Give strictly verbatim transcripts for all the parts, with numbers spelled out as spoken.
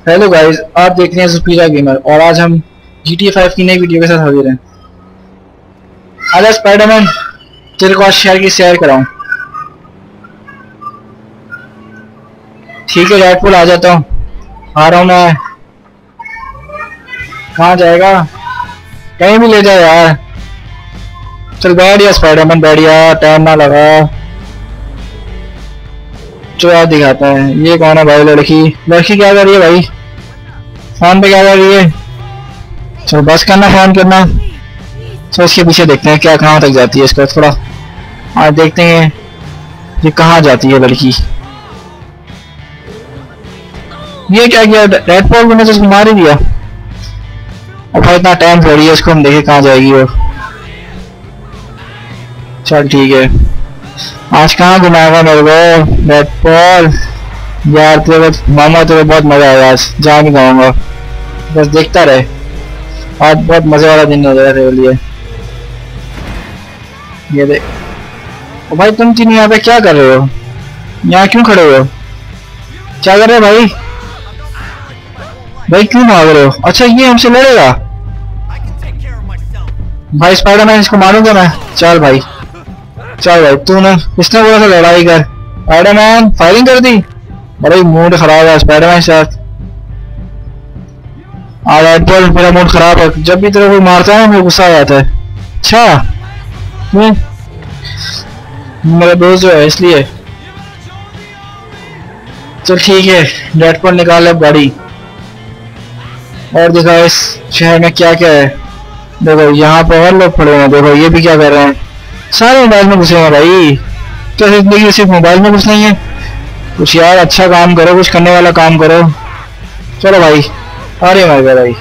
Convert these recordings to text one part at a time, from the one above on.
Hello guys, आप देख रहे हैं सुपीरियर गेमर और आज हम जी टी ए फाइव की नई वीडियो के साथ हाजिर हैं। आज स्पाइडरमैन तेरे को आज शहर की सैर कराऊं। ठीक है रेडपुल, आ जाता हूँ, आ रहा हूँ मैं। कहाँ जाएगा? कहीं भी ले जाए यार। चल बैठ या स्पाइडरमैन, बैठ या, टाइम ना लगा। जो यार दिखाते हैं। ये कौन है भाई? लड़की लड़की क्या कर रही है भाई? फोन पे क्या कर रही है? चलो बस करना, फोन करना। तो इसके पीछे देखते हैं क्या, कहाँ तक जाती है। इसका थोड़ा आज देखते हैं ये कहाँ जाती है लड़की। ये क्या किया? रेडपॉल ने तो इसको मार ही दिया। अब भाई इतना टाइम थोड़ी है, इसको हम देखे कहाँ जाएगी वो। चल ठीक है, आज कहाँ घुमाएगा मेरे को रेडपॉल? यार तेरे मामा, तेरे बहुत मजा आएगा आज। जा नहीं पाऊंगा, बस देखता रहे। आज बहुत मजे वाला दिन हो जाएगा तेरे लिए। ये देख। ओ भाई तुम तीन यहाँ पे क्या कर रहे हो? यहाँ क्यों खड़े हो? क्या कर रहे हो भाई? भाई क्यों भाग रहे हो? अच्छा ये हमसे लड़ेगा भाई? स्पाइडरमैन इसको मारूंगा मैं। चल भाई, चल भाई, तूने इसने बोला था लड़ाई कर। स्पाइडरमैन फायरिंग कर दी। अरे मूड खराब है स्पाइडरमैन के साथ। आज रेडपॉल मेरा मूड खराब है। जब भी तेरे को मारता है मुझे गुस्सा आ जाता है। अच्छा मैं मेरा दोस्त जो है इसलिए। चल ठीक है, रेडपॉल निकाल अब गाड़ी और दिखा इस शहर में क्या क्या है। देखो यहाँ पर और लोग खड़े हैं। देखो ये भी क्या कर रहे हैं? सारे मोबाइल में घुसे हैं भाई। क्या जिंदगी सिर्फ मोबाइल में घुस नहीं है? कुछ यार अच्छा काम करो, कुछ करने वाला काम करो। चलो भाई, अरे मर गया भाई।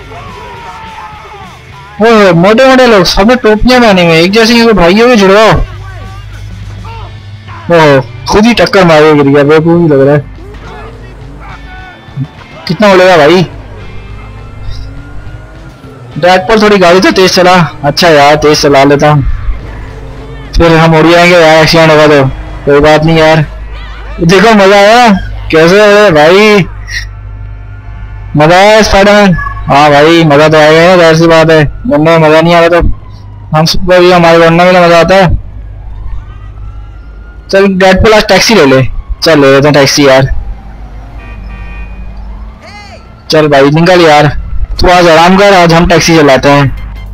वो मोटे मोटे लोग सब टोपियां पहने हुए, एक जैसे ही भाइयों में जुड़वाओ। ओह खुद ही टक्कर मारे गिर गया, बेवकूफ लग रहा है। कितना उड़ेगा भाई? रेडपॉल थोड़ी गाड़ी तो तेज चला। अच्छा यार तेज चला लेता हूँ, फिर हम उड़ जाएंगे यार। एक्सीडेंट होगा तो कोई बात नहीं यार। देखो मजा आया कैसे है भाई? मजा आया स्पाइडरमैन? हाँ भाई मजा तो आएगा, जाहिर सी बात है। उड़ने में मजा नहीं आ रहा तो हम सबको भी हमारे उड़ने में मजा आता है। चल रेडपॉल आज टैक्सी ले ले। चल ले लेते हैं टैक्सी यार। चल भाई निकल यार, तू आज आराम कर, आज हम टैक्सी चलाते हैं।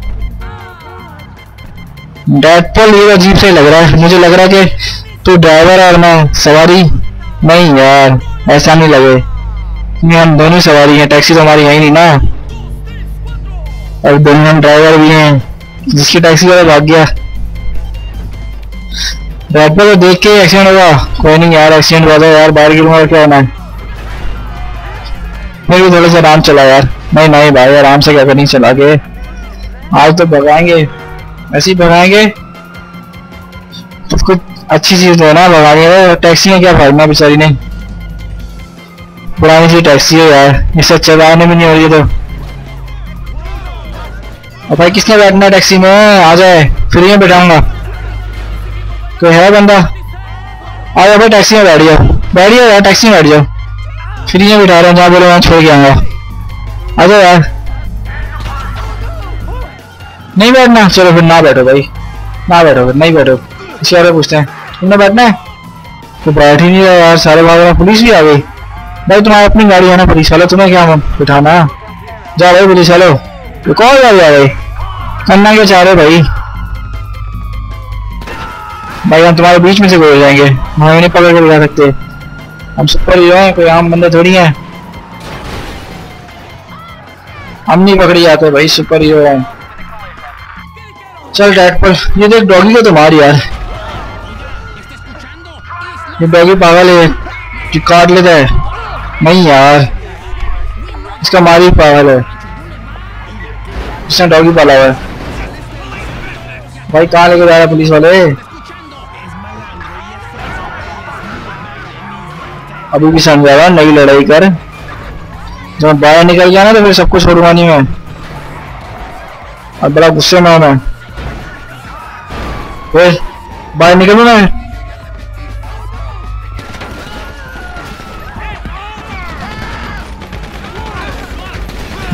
रेडपॉल ये अजीब से लग रहा है, मुझे लग रहा है कि तू ड्राइवर और मैं सवारी। नहीं यार ऐसा नहीं लगे, हम दोनों सवारी हैं। टैक्सी तो हमारी है ही नहीं ना, और दोनों हम ड्राइवर भी हैं। जिसकी टैक्सी वाला भाग गया। रेडपॉल को देख के एक्सीडेंट होगा। कोई नहीं यार, एक्सीडेंट हुआ था यार, बाहर गिरूंगा और क्या होना है। मैं भी थोड़ा सा आराम चला यार। नहीं नहीं भाई आराम से क्या करनी, चला के आज तो भगाएंगे, ऐसे ही भगाएंगे। तो कुछ अच्छी चीज है ना भगाएंगे। टैक्सी में क्या भागना, बेचारी ने पुरानी सी टैक्सी है यार, इससे चलाने में नहीं हो रही है। तो और भाई किसने बैठना है टैक्सी में? आ जाए, फ्री में बैठाऊंगा। कोई है बंदा? आ जाओ भाई टैक्सी में बैठ जाओ, बैठ जाओ यार, टैक्सी में बैठ जाओ। फ्री में बिठा रहे हैं, जहाँ बोलो वहाँ छोड़ के आऊंगा। आ जाओ यार। नहीं बैठना? चलो फिर ना बैठो भाई, ना बैठो फिर, नहीं बैठो। इसी वाले पूछते हैं तुमने बैठना है? तो बैठ ही नहीं रहा यार, सारे भाग रहे। पुलिस भी आ गई भाई। तुम्हारी अपनी गाड़ी है ना, पुलिस वाले तुम्हें क्या बिठाना? जा भाई पुलिस वालों, तो कौन जा रहा भाई? करना क्या चाह रहे भाई? भाई हम तुम्हारे बीच में से गुजर जाएंगे, हमें नहीं पकड़ के बिठा सकते। हम सुपर हीरो हैं, कोई आम बंदे थोड़ी हैं। हम नहीं पकड़ी जाते भाई, सुपर हीरो हैं। चल रेडपॉल, ये देख डॉगी को तो मार यार। ये डॉगी पागल है, जो काट लेता है। नहीं यार इसका मारी पागल है, इसने डॉगी पाला हुआ है। भाई कहाँ लेके जा रहा है पुलिस वाले? अभी भी समझा रहा, नई लड़ाई कर। जब बाहर निकल गया ना तो फिर सबको छोड़ूंगा नहीं मैं। और बड़ा गुस्से में हूं मैं। बाहर निकलू ना।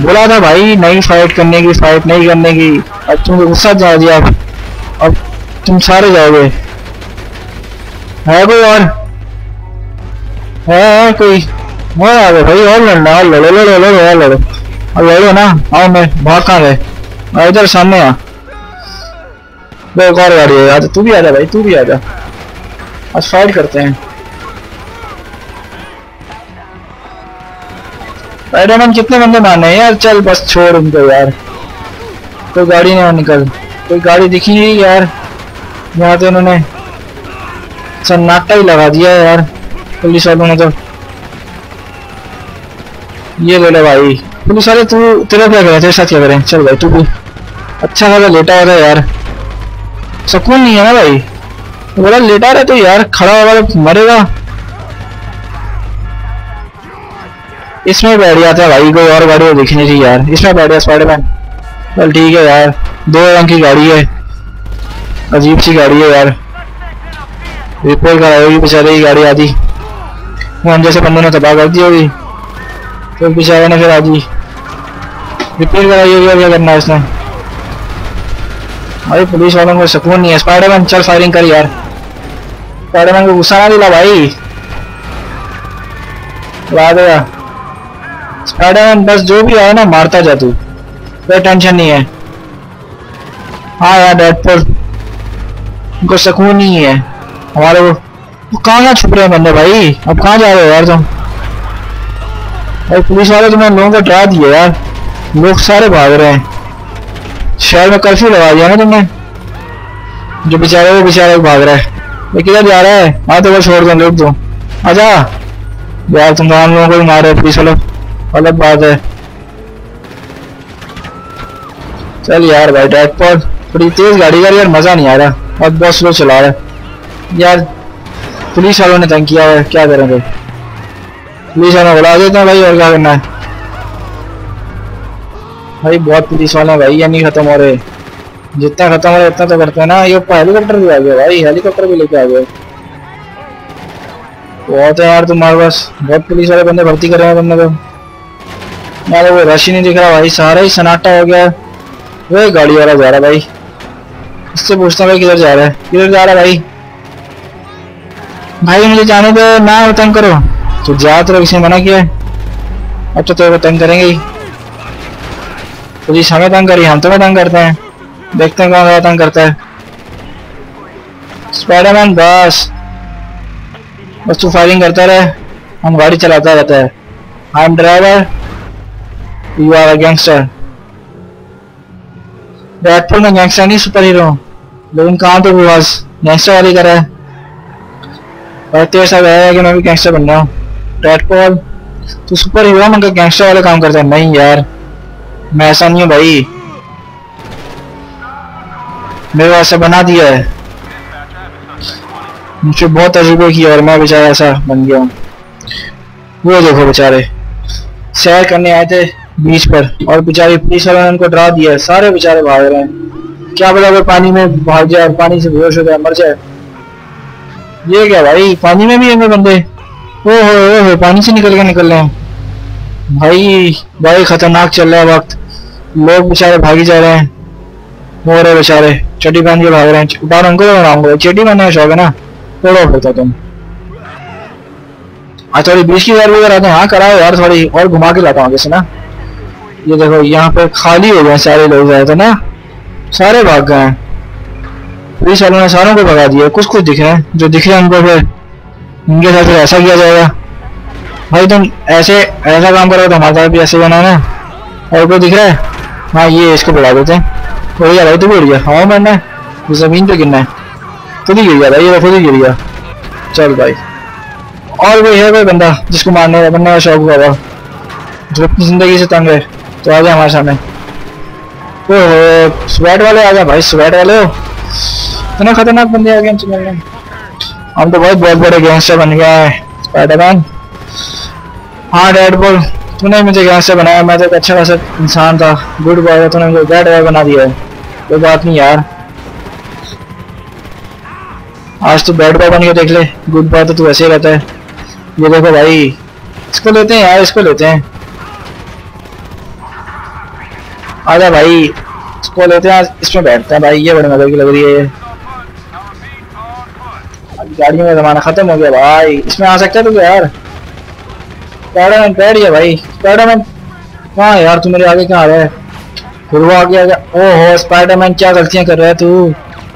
बोला था भाई नहीं फाइट करने की, फाइट नहीं करने की। अब तुमको गुस्सा जा दिया, अब तुम सारे जाओगे। है कोई और? है, है कोई और? आ गए भाई, और लड़ना, और लड़ो लड़ो लड़ो और लड़ो, और लड़ो ना। आओ, मैं भाग कहाँ गए? इधर सामने आ। दो एक और गाड़ी है, आजा तू भी आजा भाई, तू भी आजा, आज फाइट करते हैं। स्पाइडरमैन कितने बंदे मारने हैं यार, चल बस छोड़ उनको यार। कोई गाड़ी नहीं निकल, कोई गाड़ी दिखी नहीं यार। यहाँ तो उन्होंने सन्नाटा ही लगा दिया है यार पुलिस वालों ने तो। ये ले लो भाई पुलिस वाले, तू तेरा क्या करें, तेरे साथ क्या करें? चल भाई तू भी अच्छा खासा लेटा होता है यार, सुकून नहीं है ना भाई। बोला लेटा रहे तो यार, खड़ा होगा तो मरेगा। इसमें बैठ जाता है भाई, कोई और गाड़ी दिखनी थी यार, इसमें बैठ गया स्पाइडरमैन। चल ठीक है यार, दो रंग की गाड़ी है, अजीब सी गाड़ी है यार। रिपेयर कराई होगी बेचारे की गाड़ी आधी, हम जैसे बंदों ने तबाह कर दी होगी, तो बेचारे ने फिर आधी रिपेयर कराई होगी। अब क्या करना है इसने? भाई पुलिस वालों को सुकून नहीं है। स्पाइडरमैन चल फायरिंग कर यार, स्पाइडरमैन को गुस्सा ना दिला भाई, ला देगा स्पाइडरमैन। बस जो भी आए ना मारता जा तू, कोई टेंशन नहीं है। हाँ यार डेडपुल उनको सुकून नहीं है हमारे को। वो कहाँ कहाँ छुप रहे हैं बंदे भाई, अब कहाँ जा रहे हो यार तुम? भाई पुलिस वाले तुम्हें लोगों को डरा दिए यार, लोग सारे भाग रहे हैं। शहर में कर्फ्यू लगा दिया ना तुमने, जो बेचारे वो बेचारे भाग रहा है। ये किधर जा रहा है? हाँ तो वो छोड़ दो, लोग दो आजा यार। तुम हम लोगों को भी मार रहे हो पुलिस वालों, अलग बात है। चल यार भाई डेडपुल थोड़ी तेज गाड़ी कर यार, मजा नहीं आ रहा, और बहुत स्लो चला रहा है यार। पुलिस वालों ने तंग किया है, क्या करें भाई? पुलिस वालों बुला देते हैं भाई, और क्या करना है भाई? बहुत पुलिस वाले हैं भाई, ये नहीं खत्म हो रहे। जितना खत्म हो रहा है उतना तो करते हैं ना। ये हेलीकॉप्टर भी आ गया भाई, हेलीकॉप्टर भी लेके आ गए। बहुत है यार तुम्हारे पास, बहुत पुलिस वाले बंदे भर्ती कर रहे हैं तुमने तो यार। वो रश ही नहीं दिख रहा भाई, सारा ही सन्नाटा हो गया। वो गाड़ी वाला जा रहा भाई, इससे पूछता भाई किधर जा रहा है, किधर जा रहा है भाई? भाई मुझे जाने दो ना, तंग करो तो जा, तो किसी ने मना किया है? अब तो तेरे को तंग करेंगे ही। पुलिस हमें तंग करी, हम तुम्हें तंग करते हैं, देखते हैं कौन तंग करता है। स्पाइडरमैन बस बस तू फायरिंग करता रहे, हम गाड़ी चलाता रहता है। I am driver, you are a gangster. Deadpool में गैंगस्टर नहीं सुपर हीरो, लेकिन काम तो भी बस गैंगस्टर वाली कर रहा है। और तेरे साथ है कि मैं भी गैंगस्टर बन रहा हूँ। डेडपुल तू सुपर हीरो मगर गैंगस्टर वाले काम करता है? नहीं यार मैं ऐसा नहीं हूँ भाई, मेरे को ऐसा बना दिया है, मुझे बहुत तजुर्बे किया और मैं बेचारा ऐसा बन गया हूँ। वो देखो बेचारे सैर करने आए थे बीच पर, और बेचारे पुलिस वालों ने उनको डरा दिया है, सारे बेचारे भाग रहे हैं। क्या पता वो पानी में भाग जाए, पानी से बेहोश हो जाए, मर जाए। ये क्या भाई, पानी में भी है बंदे? ओ हो, हो पानी से निकल के निकल रहे हैं भाई। भाई खतरनाक चल रहा है वक्त, लोग बेचारे भागी जा रहे हैं, हो रहे बेचारे चड्डी पहन के भाग रहे हैं। उतार उनको तो बनाऊंगा, चड्डी पहनने का शौक है ना, तोड़ो फिरता तुम। आज थोड़ी बीच की बार भी कराते हैं। हाँ कराओ यार, थोड़ी और घुमा के लाता हूँ जैसे ना। ये देखो यहाँ पे खाली हो गए सारे लोग, आए थे ना सारे भाग गए हैं। पुलिस वालों ने सारों को भगा दिया, कुछ कुछ दिख रहे हैं, जो दिख रहे हैं उनको फिर उनके साथ फिर ऐसा किया जाएगा। भाई तुम ऐसे ऐसा काम करो तो हमारे साथ भी ऐसे बना ना। और कोई दिख रहा है? हाँ ये इसको बुला देते हैं। उड़ गया भाई, तू भी उड़ गया। हाँ मरना है, जमीन पे गिरना है, खुद ही गिर गया भाई, ये खुद ही गिर गया। चल भाई, और कोई है कोई बंदा जिसको मारने बनने का शौक हुआ हुआ, जो अपनी जिंदगी से तंग है, तो आ जाए हमारे सामने। ओहो स्वेट वाले आ गए भाई, स्वेट वाले हो, इतने खतरनाक बंदे आ गए हैं। हम तो बहुत बहुत बड़े गैंगस्टर बन गया है स्पाइडरमैन। हाँ डेडपुल तूने मुझे गैंगस्टर बनाया, मैं तो एक अच्छा खासा इंसान था, गुड बॉय, तूने मुझे बैड बॉय बना दिया है। कोई बात नहीं यार, आज तू बैड बॉय बन के देख ले, गुड बॉय तो तू ऐसे ही रहता है। ये देखो भाई, इसको लेते हैं यार, इसको लेते हैं। आजा भाई, इसको लेते हैं, इसमें बैठते हैं भाई। ये बड़ी मजे की लग रही है ये। गाड़ियों का जमाना खत्म हो गया भाई। इसमें आ सकता है तो यार। स्पाइडरमैन बैठ गया भाई। स्पाइडरमैन कहाँ यार, तू मेरे आगे कहाँ आ रहा है? फिर वो आगे आ गया। ओहो स्पाइडरमैन क्या गलतियां कर रहा है तू?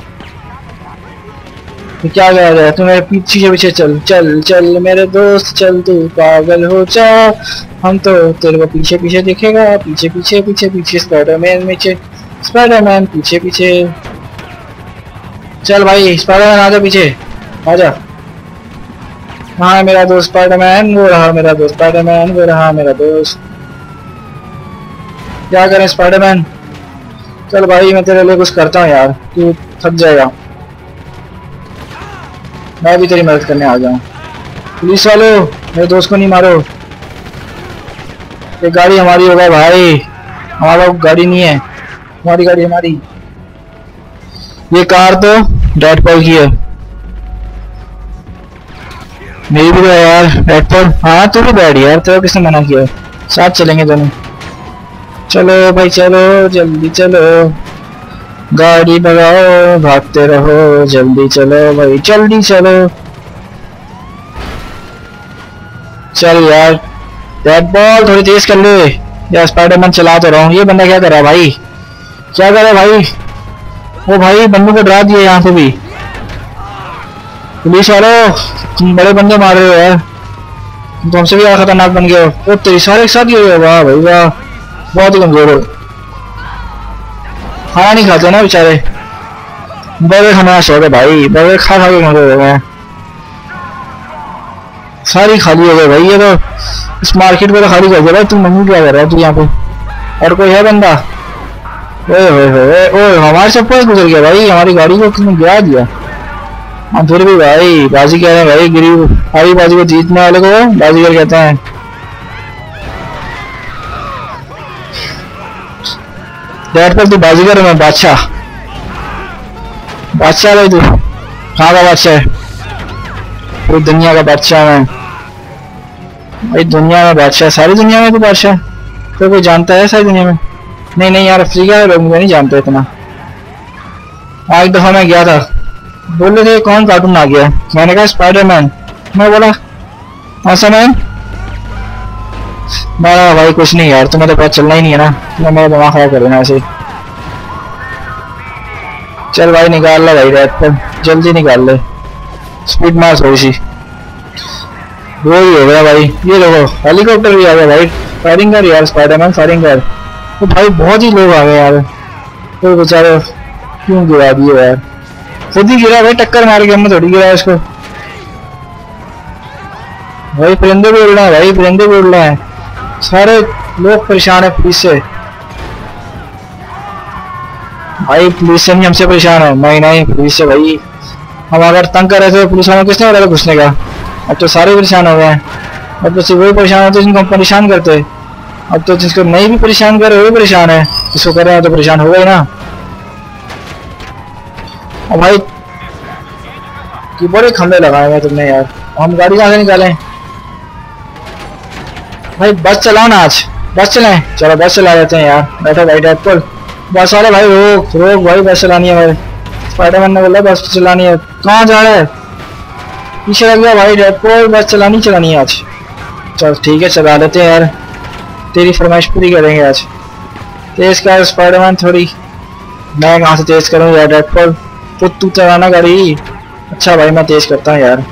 तो क्या कह रहा है तू? मेरे पीछे पीछे चल चल चल मेरे दोस्त चल, तू पागल हो जा, हम तो तेरे को पीछे पीछे देखेगा, पीछे पीछे पीछे पीछे स्पाइडरमैन पीछे, स्पाइडरमैन पीछे पीछे। चल भाई स्पाइडरमैन आजा पीछे आजा। हाँ है मेरा दोस्त स्पाइडरमैन, वो रहा मेरा दोस्त स्पाइडरमैन, वो रहा मेरा दोस्त। क्या करें स्पाइडरमैन? चल भाई मैं तेरे लिए कुछ करता हूँ यार, तू थक जाएगा, मैं भी तेरी मदद करने आ जाऊँ। पुलिस वालों मेरे दोस्त को नहीं मारो, ये गाड़ी हमारी हो गई भाई, हमारा गाड़ी नहीं है, हमारी गाड़ी हमारी। ये कार तो डेडपॉल की है, मेरी भी तो है यार डेडपॉल। हाँ तू भी बैठ यार, तेरा किसने मना किया? साथ चलेंगे दोनों। चलो भाई चलो जल्दी चलो, गाड़ी भगाओ भागते रहो, जल्दी चलो भाई जल्दी चलो। चल यार डेडपॉल थोड़ी तेज कर ले यार, स्पाइडरमैन चला तो रहा हूँ। ये बंदा क्या कर रहा है भाई? क्या कर रहा है भाई? वो भाई बंदों को डरा दिया यहाँ पे भी। पुलिस वालों तुम बड़े बंदे मार रहे हो यार, तुम तो हमसे भी ज्यादा खतरनाक बन गए हो। वो तेरी सारे एक साथ ही हो, वाह भाई वाह, बहुत ही कमजोर हो। खाना नहीं खाते ना बेचारे, बर्गर खाना शौक है भाई, बर्गर खा खा के कमजोर हो गए, सारी खाली हो गई भाई। ये तो इस मार्केट को तो खाली कर दिया भाई। तुम मम्मी क्या कर रहा है तू यहाँ पे? और कोई है बंदा? ओए होए होए ओए, हमारे सब कुछ गुजर गया भाई, हमारी गाड़ी को किसने गिरा दिया। हम फिर भी भाई बाजी कह रहे हैं भाई, गरीब हारी बाजी को जीतने वाले को बाजीगर कहते हैं। डेडपॉल तू बाजीगर, मैं बादशाह। बादशाह भाई तू कहाँ का बादशाह है? पूरी दुनिया का बादशाह मैं भाई, दुनिया में बादशाह, सारी दुनिया में तू बादशाह। तो कोई जानता है सारी दुनिया में? नहीं नहीं यार अफ्रीका के लोग मुझे नहीं जानते इतना। हाँ एक दफा मैं गया था, बोल रहे थे कौन कार्टून आ गया, मैंने कहा स्पाइडरमैन। मैं बोला ऐसा मैन, मैं भाई कुछ नहीं यार, तुम्हें तो पता चलना ही नहीं है ना, मैं मेरा दिमाग खराब कर देना ऐसे। चल भाई निकाल ले भाई रेड पर, जल्दी निकाल ले, स्पीड मार थोड़ी सी। वो ही हो गया भाई। ये देखो हेलीकॉप्टर भी आ गया भाई, फायरिंग कर यार स्पाइडरमैन, फायरिंग कर। तो भाई बहुत ही लोग आ गए यार, तो बेचारे क्यों गिरा दिए यार? खुद ही गिरा भाई, टक्कर मार के, हमने थोड़ी गिरा उसको। भाई परिंदे भी उड़ रहे हैं भाई, परिंदे भी उड़ रहे हैं, सारे लोग परेशान है पुलिस से भाई। पुलिस से नहीं हमसे परेशान है। नहीं नहीं पुलिस से भाई, हम अगर तंग कर रहे थे पुलिस वालों किसने बोला था घुसने का? अब तो सारे परेशान हो गए हैं, अब तो सिर्फ वही परेशान होते जिनको हम परेशान करते। अब तो जिसको नहीं भी परेशान कर रहे वही परेशान है, जिसको कर रहे हैं तो परेशान हो गए ना। और भाई ये बड़े खंभे लगाए हैं तुमने यार, हम गाड़ी कहाँ से निकालें? भाई बस चलाओ ना, आज बस चलाएं। चलो बस चला लेते हैं यार, बैठो भाई डेडपॉल। बस वाले भाई रोक रोक भाई, बस चलानी है भाई। स्पाइडरमैन ने बोला बस चलानी है। कहाँ जा रहा है? पीछे लग गया भाई डेडपॉल, बस चलानी चलानी है आज। चल ठीक है चला लेते हैं यार, तेरी फरमाइश पूरी करेंगे आज। तेज कर स्पाइडरमैन थोड़ी। मैं कहाँ से तेज करूँ यार डेडपॉल, तो तू चलाना गाड़ी। अच्छा भाई मैं तेज करता हूँ यार।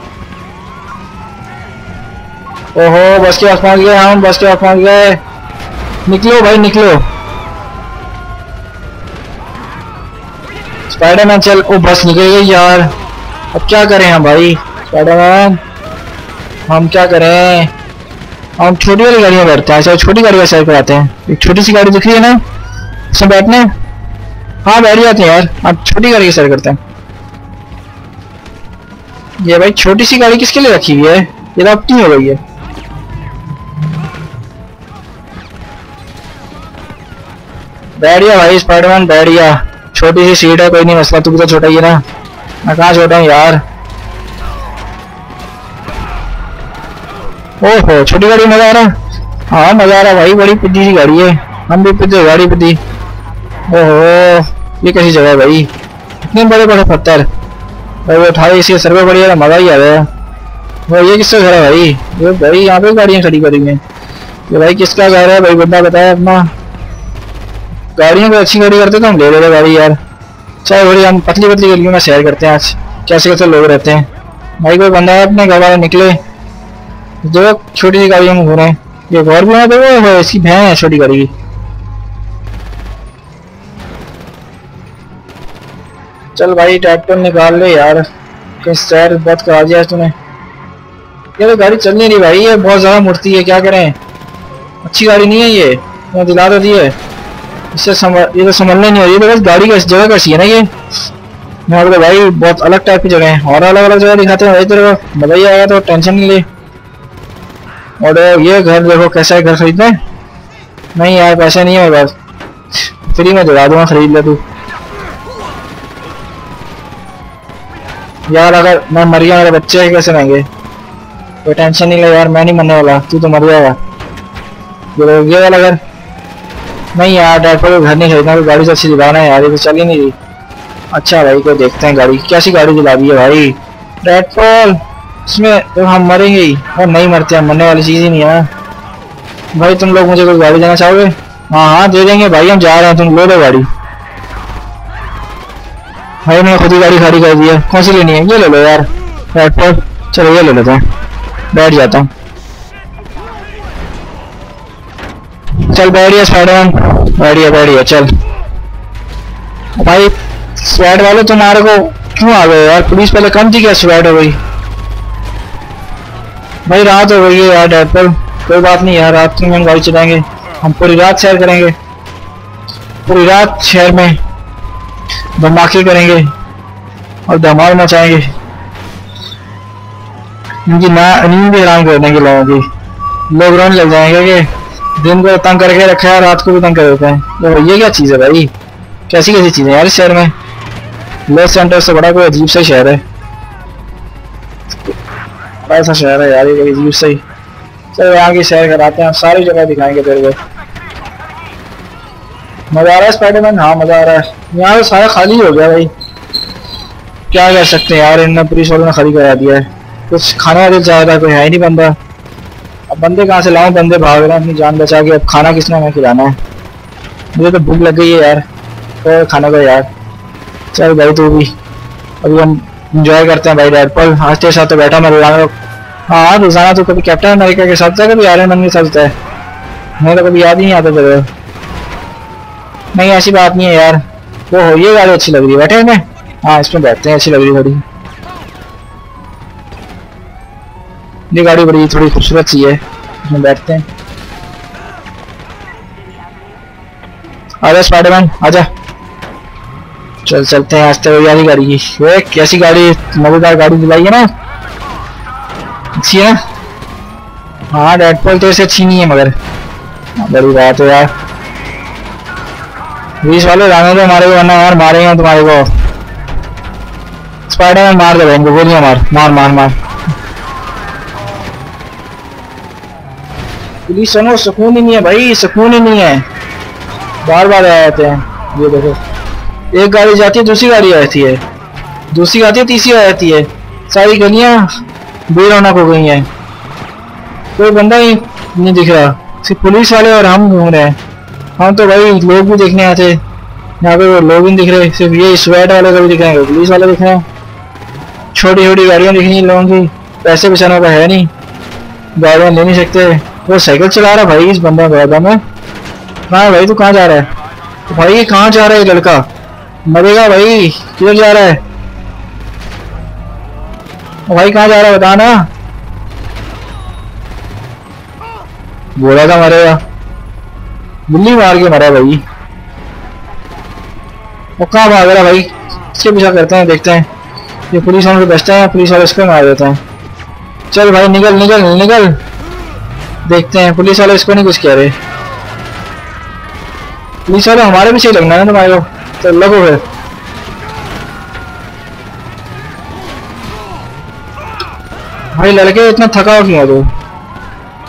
ओहो बस के पास पहुंच गए हम, बस के पास पहुंच गए। निकलो भाई निकलो। स्पाइडरमैन चल, ओ बस निकल गई यार, अब क्या करें हम भाई? स्पाइडरमैन हम क्या करें? हम छोटी वाली गाड़ी में बैठते हैं। अच्छा छोटी गाड़ी का साइड पर आते हैं, एक छोटी सी गाड़ी दिख रही है ना उसमें बैठने। हाँ बैठ जाते हैं यार, अब छोटी गाड़ी की साइड करते हैं। ये भाई छोटी सी गाड़ी किसके लिए रखी हुई है? ये तो अपनी हो गई है। बैठ गया भाई स्पाइडरमैन, बैठ गया। छोटी सी सीट है, कोई नहीं मसला, तू भी तो छोटा ही है ना। मैं कहाँ छोटा हूँ यार? ओहो छोटी गाड़ी मजा आ रहा। हाँ मजा आ रहा भाई, बड़ी पिद्दी सी गाड़ी है, हम भी पिद्दे गाड़ी पिद्दी। ओहो, ये कैसी जगह है भाई, इतने बड़े बड़े पत्थर भाई। वो उठाए इसी सर पे बढ़िया मजा ही आ गया। वो ये किसका घर है भाई? ये भाई यहाँ पे गाड़ियाँ खड़ी करी हैं। ये भाई किसका घर है भाई, बंदा बताया अपना। गाड़ियों को अच्छी गाड़ी करते तो हम ले लेते गाड़ी यार। चाहे बड़ी हम पतली पतली गलियों में शेयर करते हैं आज, कैसे कैसे लोग रहते हैं भाई। कोई बंदा है अपने घर वाले निकले जो छोटी सी गाड़ियों में घूरे। ये घर भी है तो वो इसकी बहन है छोटी गाड़ी की। चल भाई ट्रैक्टर निकाल ले यार, कहीं सैर बहुत करा दिया तूने। ये तो गाड़ी चल नहीं रही भाई, ये बहुत ज्यादा मुड़ती है, क्या करें। अच्छी गाड़ी नहीं है ये, मैं दिला तो दी है इससे समझ, ये तो समझने नहीं हो रही। तो बस गाड़ी का जगह कैसी है ना ये, यहाँ पे तो भाई बहुत अलग टाइप की जगह है और अलग अलग जगह दिखाते हैं भाई। तेरे को मजा ही आएगा तो टेंशन नहीं ले। और ये घर देखो कैसा है, घर खरीदना है? नहीं यार पैसे नहीं है बस, फ्री में दिला दूंगा, खरीद ले तू यार। अगर मैं मर गया मेरे बच्चे कैसे रहेंगे? कोई टेंशन नहीं ले यार, मैं नहीं मरने वाला, तू तो मर जाएगा। ये वाला घर नहीं यार, ड्राइवर को घर नहीं खरीदना, गाड़ी से अच्छी दिलाना है यार, ये तो चल ही नहीं रही। अच्छा भाई कोई देखते हैं गाड़ी, कैसी गाड़ी दिला दी है भाई रेडफॉल। इसमें तो हम मरेंगे ही, और नहीं मरते, हम मरने वाली चीज ही नहीं है भाई। तुम लोग मुझे कोई गाड़ी देना चाहोगे? हाँ हाँ दे देंगे भाई, हम जा रहे हैं, तुम लो लो गाड़ी भाई। मैंने खुद ही गाड़ी खड़ी कर दी है, कौन सी लेनी है? ये ले लो यार रेडफॉल, चलो ये ले लेते हैं, बैठ जाता हूँ। चल बैठिए स्पाइडरमैन, बैठिए बैठिए चल भाई। स्क्वाड वाले तुम्हारे को क्यों आ गए यार? पुलिस पहले कम थी क्या, स्क्वाड हो गई भाई? रात हो गई है यार डेडपुल, कोई बात नहीं यार, रात में हम गाड़ी चलाएंगे, हम पूरी रात सैर करेंगे, पूरी रात शहर में धमाके करेंगे और धमाल मचाएंगे। इनकी ना नींद भी हराम कर देंगे लोगों की, लोग रोने लग जाएंगे कि दिन को तंग करके रखा है, रात को भी तंग कर देते हैं। तो ये क्या चीज़ है भाई, कैसी कैसी चीज़ें यार इस शहर में। लॉस सेंटर से बड़ा कोई अजीब सा शहर है, बड़ा सा शहर है यार, ये अजीब सा ही। चलो यहाँ की शहर कराते हैं, सारी जगह दिखाएंगे तेरे को। मजा आ रहा है स्पाइडरमैन? हाँ मजा आ रहा है। यहाँ तो सारा खाली हो गया भाई, क्या कर सकते हैं यार, इन पुलिस वालों ने खाली करा दिया है। कुछ खाने वाले चाहता कोई है ही नहीं बंदा, अब बंदे कहाँ से लाऊं? बंदे भाग रहे हैं अपनी जान बचा के, अब खाना किसने हमें खिलाना है? मुझे तो भूख लग गई है यार, तो खाना को यार। चल भाई तू भी, अभी हम इंजॉय करते हैं भाई रेडपॉल। आज तेरे साथ तो बैठा मैं रोजाना। हाँ रोजाना तो कभी कैप्टन अमेरिका के साथ था, कभी आयरन मैन के साथ होता है, मुझे तो कभी याद ही नहीं आता तेरे। नहीं ऐसी बात नहीं है यार, वो हो ये गाड़ी अच्छी लग रही है, बैठे हैं? हाँ इसमें बैठते हैं, अच्छी लग रही है गाड़ी। ये गाड़ी बड़ी थोड़ी खूबसूरत सी है, इसमें बैठते हैं। आजा स्पाइडरमैन आजा, चल चलते हैं। आज तक यारी गाड़ी की, ये कैसी गाड़ी, मजेदार गाड़ी दिलाई है ना, अच्छी है ना? हाँ डेडपुल तो ऐसे अच्छी नहीं है मगर, बड़ी बात है यार। पुलिस वाले जाने दो हमारे को, वरना यार मारेंगे तुम्हारे को। स्पाइडरमैन मार दे इनको, गोलियां मार मार मार मार। पुलिस सुनो, सुकून ही नहीं है भाई, सुकून ही नहीं है, बार बार आ जाते हैं। ये देखो एक गाड़ी जाती है, दूसरी गाड़ी आती है, दूसरी आती है, तीसरी आ जाती है, सारी गलियां बेरौनक हो गई हैं, कोई बंदा ही नहीं दिख रहा, सिर्फ पुलिस वाले और हम घूम रहे हैं। हम तो भाई लोग भी देखने आते, यहाँ पे वो लोग नहीं दिख रहे, सिर्फ ये स्वेट वाले को भी दिख रहे हैं, पुलिस वाले दिख रहे हैं। छोटी छोटी गाड़ियाँ दिख रही हैं लोगों की, पैसे बचाने का है नहीं, गाड़ियाँ ले नहीं सकते। वो साइकिल चला रहा भाई इस बंदा का में। कहाँ भाई तू कहाँ जा रहा है? तो भाई कहाँ जा रहा है लड़का, मरेगा भाई, किधर जा रहा है भाई, कहाँ जा रहा है बता ना। बोला था मरेगा, बिल्ली मार के मरा भाई। वो कहाँ भाग रहा भाई, इसके पीछा करते हैं, देखते हैं। ये पुलिस वालों से बचता है, पुलिस वाले इसको मार देते हैं। चल भाई निकल निकल निकल, देखते हैं। पुलिस वाले इसको नहीं कुछ कह रहे, पुलिस वाले हमारे पीछे लगना है तुम्हारे को, तो लगो फिर। भाई लड़के इतना थका क्यों है तू?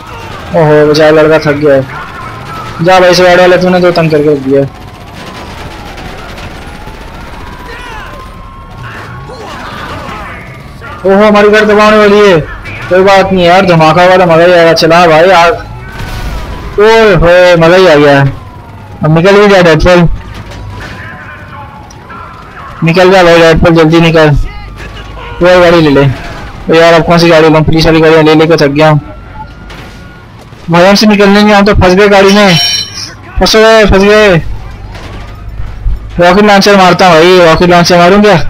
ओहो बेचारा लड़का थक गया है। जा भाई स्क्वाड वाले, तूने तो तंग करके रख दिया। ओहो हमारी घर दबाने वाली है। कोई बात नहीं यार, धमाका वाला मजा ही आया। चला भाई यार, ओए होए मजा ही आ गया। अब निकल भी जा डेडपुल, निकल जा भाई डेडपुल, जल्दी निकल। कोई गाड़ी ले ले तो यार, अब कौन सी गाड़ी लूं? पुलिस वाली गाड़ी ले लेकर थक गया हूँ भाई। हमसे निकलने नहीं, हम तो फंस गए गाड़ी में, फंस गए फंस गए। रॉकेट लॉन्चर मारता हूँ भाई, रॉकेट लॉन्चर मारूं क्या?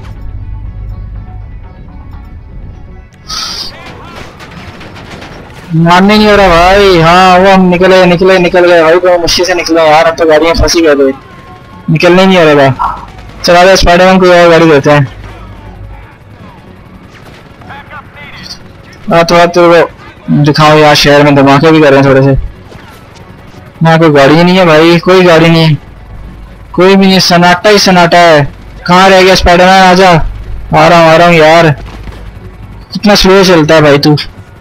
मानने नहीं हो रहा भाई। हाँ वो हम निकले निकले निकल गए भाई, तो मुश्किल से निकले यार। अब तो गाड़ियाँ फंसी गए थे, निकलने नहीं हो रहा था। चला गया स्पाइडरमैन को और गाड़ी देते हैं। हाँ थोड़ा तो दिखाओ यार, शहर में धमाके भी कर रहे हैं थोड़े से। यहाँ कोई गाड़ी नहीं है भाई, कोई गाड़ी नहीं है, कोई भी नहीं, सन्नाटा ही सन्नाटा है। कहाँ रह गया स्पाइडरमैन? आजा, आ रहा हूँ आ रहा हूँ यार। कितना स्लो चलता है भाई तू।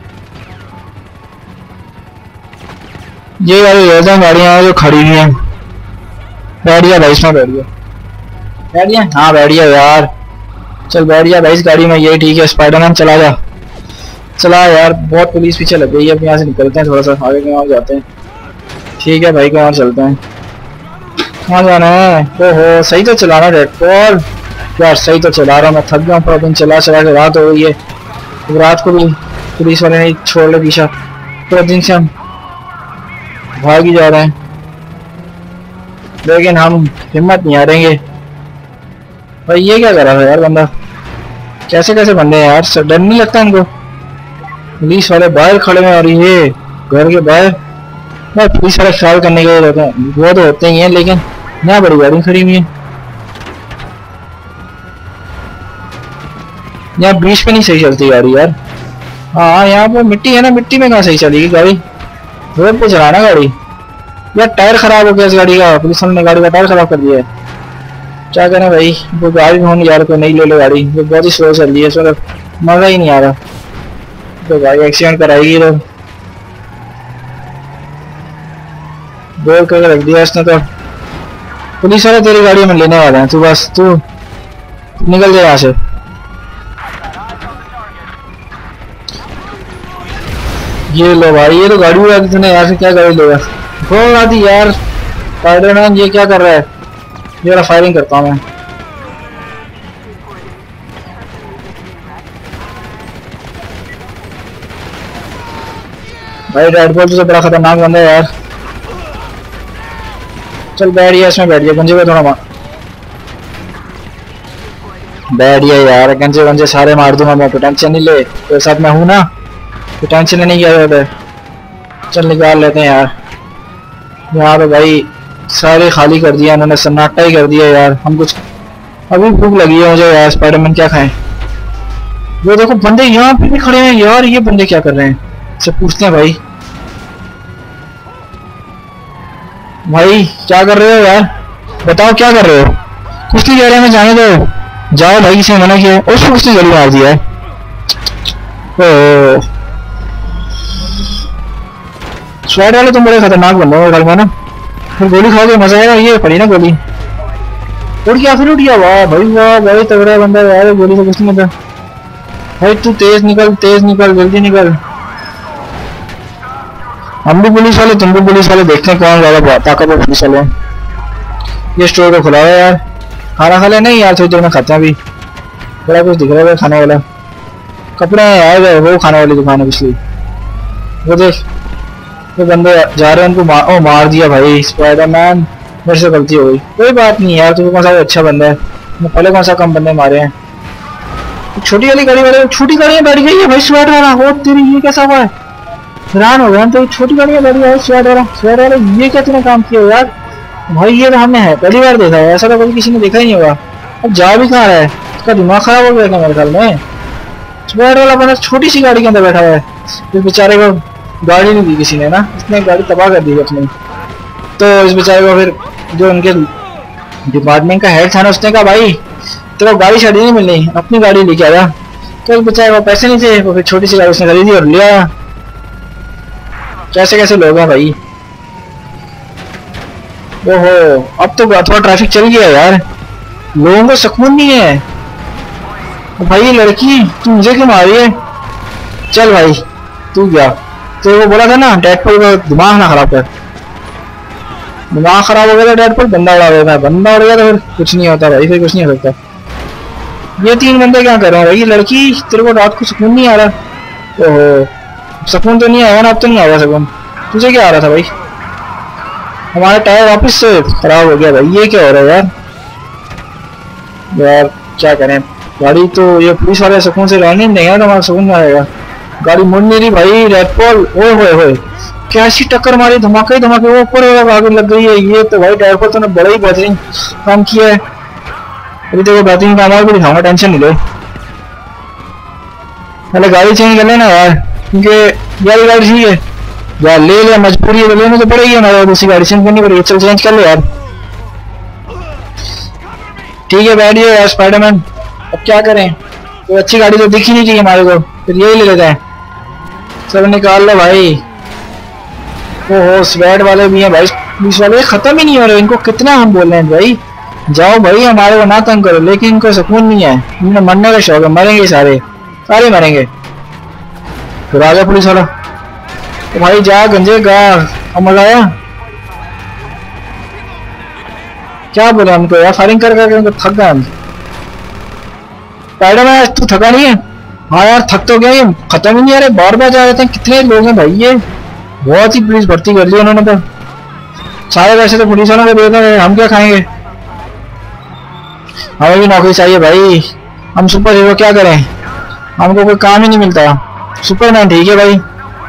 ये वाली रोजा गाड़ियाँ हैं जो खड़ी हुई हैं। बैठ गया भाई, इसमें बैठ गया, बैठ गया हाँ बैठ गया यार। चल बैठ गया भाई इस गाड़ी में, यही ठीक है। स्पाइडरमैन चला जा, चला यार। बहुत पुलिस पीछे लग गई है। अब यहाँ से निकलते हैं, थोड़ा सा आगे कहीं और जाते हैं। ठीक है भाई, कहीं और चलते हैं। कहाँ जाना है? ओहो सही तो चलाना डेडपुल यार, सही तो चला रहा हूँ। मैं थक गया हूँ पूरा दिन चला चला के, रात हो गई है। तो रात को भी पुलिस वाले नहीं छोड़ ले पीछा, पूरा दिन से हम भाग ही जा रहे हैं, लेकिन हम हिम्मत नहीं हारेंगे भाई। ये क्या कर रहा है यार बंदा? कैसे कैसे बंदे हैं यार, डर नहीं लगता इनको? पुलिस वाले बाहर खड़े हैं और ये घर के बाहर भाई पुलिस वाले ख्याल करने के लिए रहते हैं। वो तो होते ही हैं, लेकिन यहाँ बड़ी गाड़ी खड़ी हुई है। यहाँ बीच पे नहीं सही चलती गाड़ी यार। हाँ यहाँ पे मिट्टी है ना, मिट्टी में कहाँ सही चलेगी गाड़ी? रोड पे चलाना गाड़ी यार। टायर खराब हो गया इस गाड़ी का, पुलिस ने गाड़ी का टायर खराब कर दिया है। क्या करें भाई, वो गाड़ी होने यार, कोई नहीं ले लो गाड़ी, वो बहुत ही स्लो चल रही है, इसमें मजा ही नहीं आ रहा। तो भाई एक्सीडेंट कराएगी तो बोल करके रख दिया इसने। तो पुलिस वाले तेरी गाड़ी में लेने वाले हैं, तू बस तू निकल जाए यहाँ से। ये लो भाई, ये तो गाड़ी उड़ा दी तूने यार। से क्या गाड़ी लेगा? हो उड़ा दी यार स्पाइडरमैन। ये क्या कर रहा है? ये फायरिंग करता हूँ मैं। भाई डेडपुल तो बड़ा खतरनाक बंदा है यार। चल बैठ गया इसमें, बैठ गया गंजे को थोड़ा मार, बैठ गया यार। गंजे गंजे सारे मार दूंगा मैं, तो टेंशन नहीं ले। तो साथ मैं हूँ ना, तो टेंशन नहीं किया जाता है। चल निकाल लेते हैं यार। यहाँ पे भाई सारे खाली कर दिया उन्होंने, सन्नाटा ही कर दिया यार। हम कुछ अभी भूख लगी है मुझे यार, स्पाइडरमैन क्या खाएं? वो देखो बंदे यहाँ पे भी खड़े हैं यार। ये बंदे क्या कर रहे हैं? से पूछते हैं भाई। भाई क्या कर रहे हो यार? बताओ क्या कर रहे हो? कुछ नहीं कह रहे, मैं जाने दो, जाओ भाई। किसी ने मना किया? उसको कुछ नहीं, गली मार दिया है। ओ स्वाड वाले तुम बड़े खतरनाक बंदे हो घर में ना, फिर गोली खाओगे मजा आएगा। ये पड़ी ना गोली, उड़ गया फिर उठ गया। वाह भाई वाह, भाई तगड़ा बंदा यार। गोली से कुछ नहीं होता भाई। तू तेज निकल, तेज निकल, जल्दी निकल। हम भी पुलिस वाले, तुम भी पुलिस वाले, देखते हैं कौन ज्यादा ताकतवर पुलिस वाले हैं। ये स्टोर को खुला हुआ है यार। खाना खा ले? नहीं यार, थोड़ी देर में खाते हैं। अभी बड़ा कुछ दिख रहा है खाने वाला। कपड़े हैं यार, वो खाने वाली दुकान है पिछली। वो देख वो बंदे जा रहे हैं, उनको मार, ओ मार दिया भाई स्पाइडरमैन। मेरे से गलती हो गई, कोई बात नहीं यार। तू कौन सा अच्छा बंदा है, मैं पहले कौन सा कम बंदे मारे हैं। छोटी वाली गाड़ी वाले, छोटी गाड़ियाँ बैठ गई है भाई। स्वेट वाला हो तेरी, ये कैसा हुआ है? हैरान हो गया तो। छोटी गाड़ियाँ बैठ गई है स्वेट वाला, स्वेट वाला। ये क्या तूने काम किया यार भाई? ये तो हमने है पहली बार देखा है, ऐसा तो कभी किसी ने देखा ही नहीं होगा। अब जा भी कहाँ रहा है? इसका दिमाग खराब हो गया था मेरे ख्याल में। स्वेट वाला बंदा छोटी सी गाड़ी के अंदर बैठा हुआ है। इस बेचारे को गाड़ी नहीं दी किसी ने ना, इसने गाड़ी तबाह कर दी अपनी। तो इस बेचारे को फिर जो उनके डिपार्टमेंट का हेड था ना, उसने कहा भाई तेरा गाड़ी शाड़ी नहीं मिलनी, अपनी गाड़ी लेके आया। तो इस बेचारे को पैसे नहीं थे, वो फिर छोटी सी गाड़ी उसने खरीदी और ले आया। कैसे कैसे लोग हैं भाई। ओहो अब तो थोड़ा ट्रैफिक चल गया यार, लोगों को सुकून नहीं है। भाई ये लड़की तू मुझे क्यों मारी है? चल भाई तू क्या, तो वो बोला था ना डेडपुल का दिमाग ना खराब कर। दिमाग खराब हो गया था डेडपुल, बंदा उड़ा गया था, बंदा उड़ गया तो फिर कुछ नहीं होता भाई, फिर कुछ नहीं हो सकता। ये तीन बंदे क्या कर रहे हैं भाई? ये लड़की तेरे को रात को सुकून नहीं आ रहा? ओहो सुकून तो नहीं आया ना, अब तो नहीं आ रहा सुकून। तुझे क्या आ रहा था भाई? हमारा टायर वापस से खराब हो गया भाई, ये क्या हो रहा है यार? यार क्या करें, गाड़ी तो ये पुलिस वाले सुकून से रहने नहीं देंगे तो हमारा सुकून में आएगा। गाड़ी मुड़ नहीं रही भाई। रेडपोल ओए होए होए कैसी टक्कर मारी, धमाके ही धमाके, वो ऊपर आगे लग गई है। ये तो भाई रेडपोल तो ने बड़ा ही बेहतरीन काम किया है। अभी देखो बेहतरीन काम और भी दिखाऊंगा, टेंशन नहीं लो। पहले गाड़ी चेंज कर लेना यार, क्योंकि यार गाड़ी ठीक है यार, ले ले मजबूरी है, लेने तो पड़ेगी हमारे, दूसरी गाड़ी चेंज करनी पड़ेगी। चल चेंज कर ले यार। ठीक है बैठिए यार स्पाइडरमैन, अब क्या करें, कोई अच्छी गाड़ी तो दिख ही नहीं चाहिए हमारे को, फिर यही ले लेते हैं। सब निकाल लो भाई। ओहो स्वेट वाले भी हैं भाई, पुलिस वाले खत्म ही नहीं हो रहे, इनको कितना हम बोल रहे हैं भाई जाओ भाई हमारे को ना तंग करो, लेकिन इनको सुकून नहीं है, इन्हें मरने का शौक है, मरेंगे सारे सारे मरेंगे। फिर आ गया पुलिस वाला, तो भाई जा गंजे गा। अब मजा आया, क्या बोले हमको यार, फायरिंग कर करके उनको थक गए हम। स्पाइडरमैन तू थका नहीं है? हाँ यार थक तो गया, ये खत्म ही नहीं आ रहे, बार बार जा रहे थे। कितने लोग हैं भाई, ये बहुत ही पुलिस भर्ती कर दी उन्होंने, तो सारे पैसे तो पुलिस वालों को दे देते, हम क्या खाएंगे? हमें भी नौकरी चाहिए भाई, हम सुपर हीरो क्या करें, हमको कोई काम ही नहीं मिलता। सुपरमैन ठीक है भाई,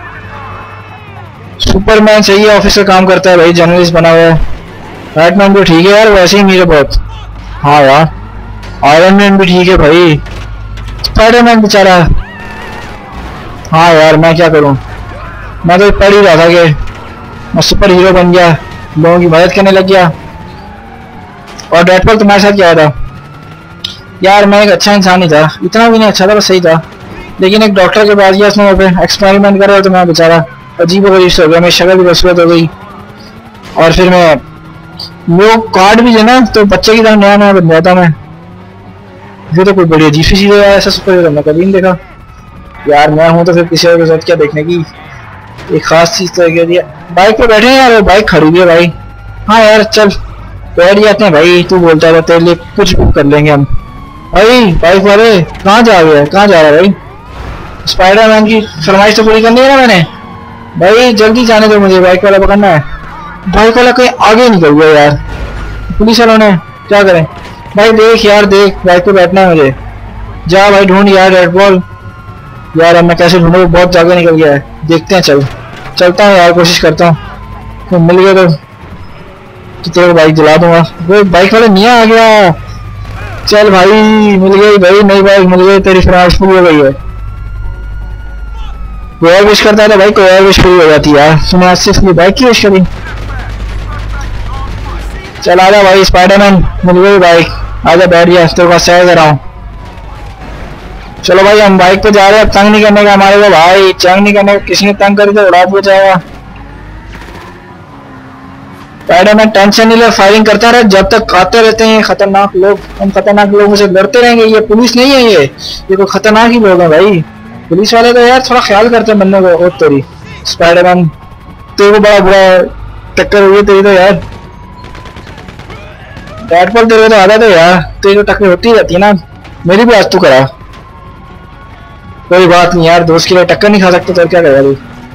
सुपरमैन सही है, ऑफिस का काम करता है भाई, जर्नलिस्ट बना हुआ है। बैटमैन भी ठीक है यार, वैसे ही मेरे बहुत। हाँ यार आयरन मैन भी ठीक है भाई, स्पाइडरमैन बेचारा। हाँ यार मैं क्या करूं, मैं तो पढ़ ही रहा था कि मैं सुपर हीरो बन गया, लोगों की मदद करने लग गया। और डेडपुल तुम्हारे साथ क्या था यार? मैं एक अच्छा इंसान ही था, इतना भी नहीं अच्छा था, बस सही था, लेकिन एक डॉक्टर के पास गया, उसने वहाँ पे एक्सपेरिमेंट कर रहा तो मैं बेचारा अजीब व गरीब हो गया, मेरी शक्ल भी खूबसूरत हो गई। और फिर मैं वो कार्ड भी जो ना तो बच्चे की तरह नया नया बन जाता मैं। ये तो कोई बड़ी अजीब सी चीज़ है यार, ऐसा सुपर हीरो मैं कभी नहीं देखा यार। मैं हूँ तो फिर किसी और के साथ क्या देखने की, एक खास चीज़ तो है दिया। बाइक पे बैठे हैं यार, वो बाइक खड़ी हुई है भाई। हाँ यार चल बैठ जाते हैं भाई, तू बोलता है तेरे लिए कुछ भी कर लेंगे हम। भाई बाइक वाले कहाँ जा रहे हैं, कहाँ जा रहा है भाई? स्पाइडरमैन की फरमाइश तो पूरी करनी है ना मैंने भाई, जल्दी जाने दो मुझे, बाइक वाला पकड़ना है। बाइक वाला कहीं आगे निकल गया यार, पुलिस वालों ने क्या करें भाई? देख यार देख, बाइक पे बैठना है मुझे, जा भाई ढूंढ यार रेडबॉल। यार अब मैं कैसे ढूंढूं, बहुत आगे निकल गया है। देखते हैं, चल चलता हूँ यार, कोशिश करता हूँ, तो मिल गया तो तेरे को बाइक दिला दूंगा। वो बाइक वाले नहीं आ गया, चल भाई मिल गई भाई, नई बाइक मिल गई, तेरी फरमाइश पूरी हो गई है। कोई और विश करता है तो भाई कोई और विश पूरी हो जाती है यार, सुने आज से इसकी बाइक की विश करी। चल आजा भाई स्पाइडरमैन, मिल गई बाइक, आजा बैठ गया, तेरे पास शेयर कर रहा हूँ। चलो भाई हम बाइक पे जा रहे हैं, अब तंग नहीं करने का हमारे को भाई, तंग नहीं करने का, किसी ने तंग करी तो उड़ा दिया जाएगा। स्पाइडरमैन टेंशन नहीं ले, फायरिंग करता रहे, जब तक आते रहते हैं खतरनाक लोग, हम खतरनाक लोगों से लड़ते रहेंगे। ये पुलिस नहीं है, ये ये कोई खतरनाक ही लोग हैं भाई। पुलिस वाले तो यार थोड़ा ख्याल करते हैं बंदे को। और तेरी स्पाइडरमैन तेरे को बड़ा बुरा टक्कर हुई तेरी तो यार, डेडपुल तेरे को तो आदत है यार, तेरी तो टक्कर होती रहती है ना, मेरी भी आज तू करा। कोई बात नहीं यार, दोस्त के लिए टक्कर नहीं खा सकते तो क्या करेगा तू?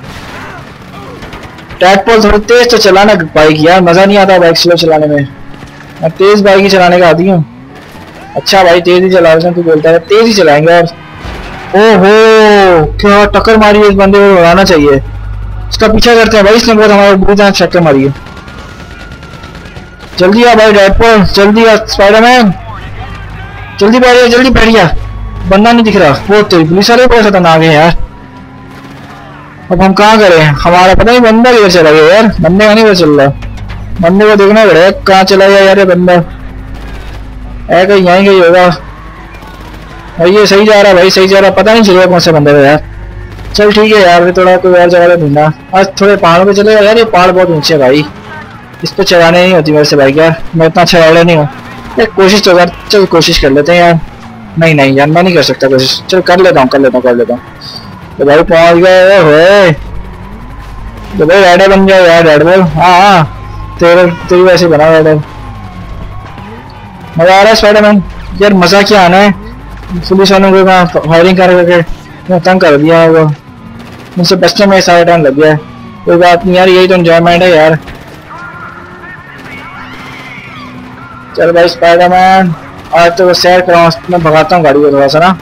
डेडपुल थोड़ी तेज तो चलाना बाइक यार, मजा नहीं आता बाइक स्लो चलाने में, मैं तेज बाइक ही चलाने का आदी हूँ। अच्छा भाई तेज ही चला रहे, तू बोलता है तेज ही चलाएंगे यार। ओहो क्या टक्कर मारी है, इस बंदे को उड़ाना चाहिए, इसका पीछा करते हैं भाई, इसने बहुत हमारे बुरी तरह टक्कर मारी है। जल्दी आ भाई डेडपुल, जल्दी आ स्पाइडरमैन, जल्दी बैठिए जल्दी बैठिए, बंदा नहीं दिख रहा। वो तेरी पुलिस वाले बहुत खतरनाक है यार, अब हम कहाँ करें, हमारा पता नहीं बंदा किधर चला गया यार, बंदे का नहीं पता चल रहा, बंदे को देखना पड़ेगा कहाँ चला गया यार ये बंदा, है कहीं यहीं कहीं होगा भाई। ये सही जा रहा है भाई, सही जा रहा है, पता नहीं चलेगा कौन सा बंदा है यार। चल ठीक है यार, थोड़ा कोई और जगह ढूंढना, आज थोड़े पहाड़ों पे चलेगा यार, ये पहाड़ बहुत ऊंचे है भाई, इस पे चढ़ाने नहीं होती मेरे से बाइक यार, मैं इतना अच्छा राइडर नहीं हूँ। कोशिश तो कर, चल कोशिश कर लेते हैं यार। नहीं नहीं यार मैं नहीं कर सकता कोशिश। चल कर लेता हूँ कर लेता हूँ कर लेता हूँ। तो भाई पहुंच गए हुए। तो भाई राइडर बन गया यार रेड बॉल। हाँ हाँ तेरे तेरी वैसे बना राइडर। मजा आ रहा है स्पाइडरमैन यार। मजा क्या आना है पुलिस वालों को फायरिंग कर करके तंग कर दिया है वो। मुझसे बचने में सारा टाइम लग गया है। कोई बात नहीं यार यही तो एंजॉयमेंट है यार। चल भाई स्पाइडरमैन आज तो सैर कराऊं। मैं भगाता हूँ गाड़ी को थोड़ा सा ना।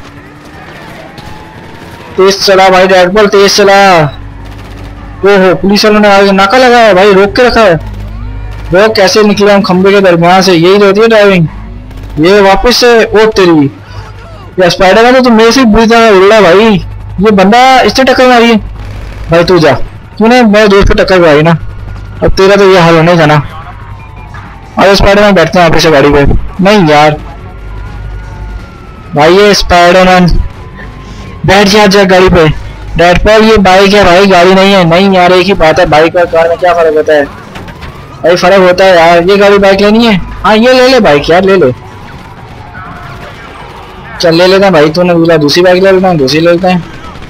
तेज चला भाई रेड बॉल तेज चला। ओहो पुलिस वालों ने आगे नाका लगाया है भाई। रोक के रखा है। रोक कैसे निकले हम खंबे के दरमियान से। यही तो होती है ड्राइविंग। ये वापस से ओ तेरी या स्पाइडरमैन तो तुम मेरे से बुरी तरह उड़ रहा है भाई। ये बंदा इससे टक्कर मारी है भाई। तू जा तूने मेरे दोस्त को टक्कर मारी ना। अब तेरा तो ये हाल होने था ना। और स्पाइडरमैन बैठते हैं वापस से गाड़ी पे। नहीं यार भाई ये स्पाइडरमैन बैठ जा जा गाड़ी पे। डेड पर ये बाइक है भाई गाड़ी नहीं है। नहीं यार एक ही बात है बाइक और कार में क्या फर्क होता है भाई। फर्क होता है यार। ये गाड़ी बाइक लेनी है। हाँ ये ले ले बाइक यार ले ले। चल ले लेते हैं भाई। तूने बोला दूसरी बाइक ले लेते हैं दूसरी ले लेते हैं।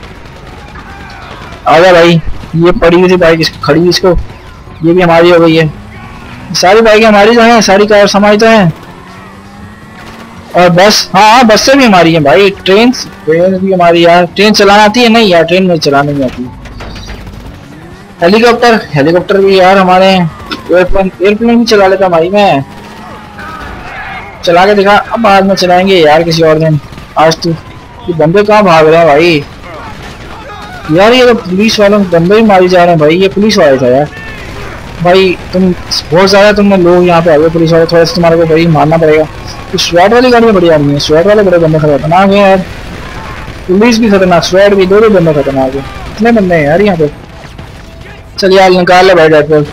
आजा भाई। ये पड़ी हुई थी बाइक खड़ी इसको ये भी हमारी हो गई है। सारी बाइकें हमारी तो हैं सारी कार हमारी तो हैं। और बस हाँ हाँ बस से भी हमारी है भाई। ट्रेन ट्रेन भी हमारी यार। ट्रेन चलाना आती है नहीं यार ट्रेन में चलाने नहीं आती। हेलीकॉप्टर हेलीकॉप्टर भी यार हमारे हैं। एयरप्लेन एयरप्लेन भी चला लेता भाई मैं। चला के दिखा। अब बाद में चलाएंगे यार किसी और दिन। आज तो ये बंदे कहाँ भाग रहे हैं भाई यार। ये तो पुलिस वालों बंदे ही मारी जा रहे हैं भाई। ये पुलिस वाले था यार भाई। तुम बहुत ज्यादा तुमने लोग यहाँ पे आ गए पुलिस वाले। थोड़ा सा तुम्हारे को भाई मारना पड़ेगा। तो स्वेट वाली गाड़ी में बढ़िया आदमी है। स्वेट वाले बड़े बंदे खतरनाक है यार। पुलिस भी खतरनाक स्वेट भी दो दो बंदे खतरनाक है। कितने बंदे हैं यार यहाँ पे। चल यार निकाल ले भाई डेडपोल।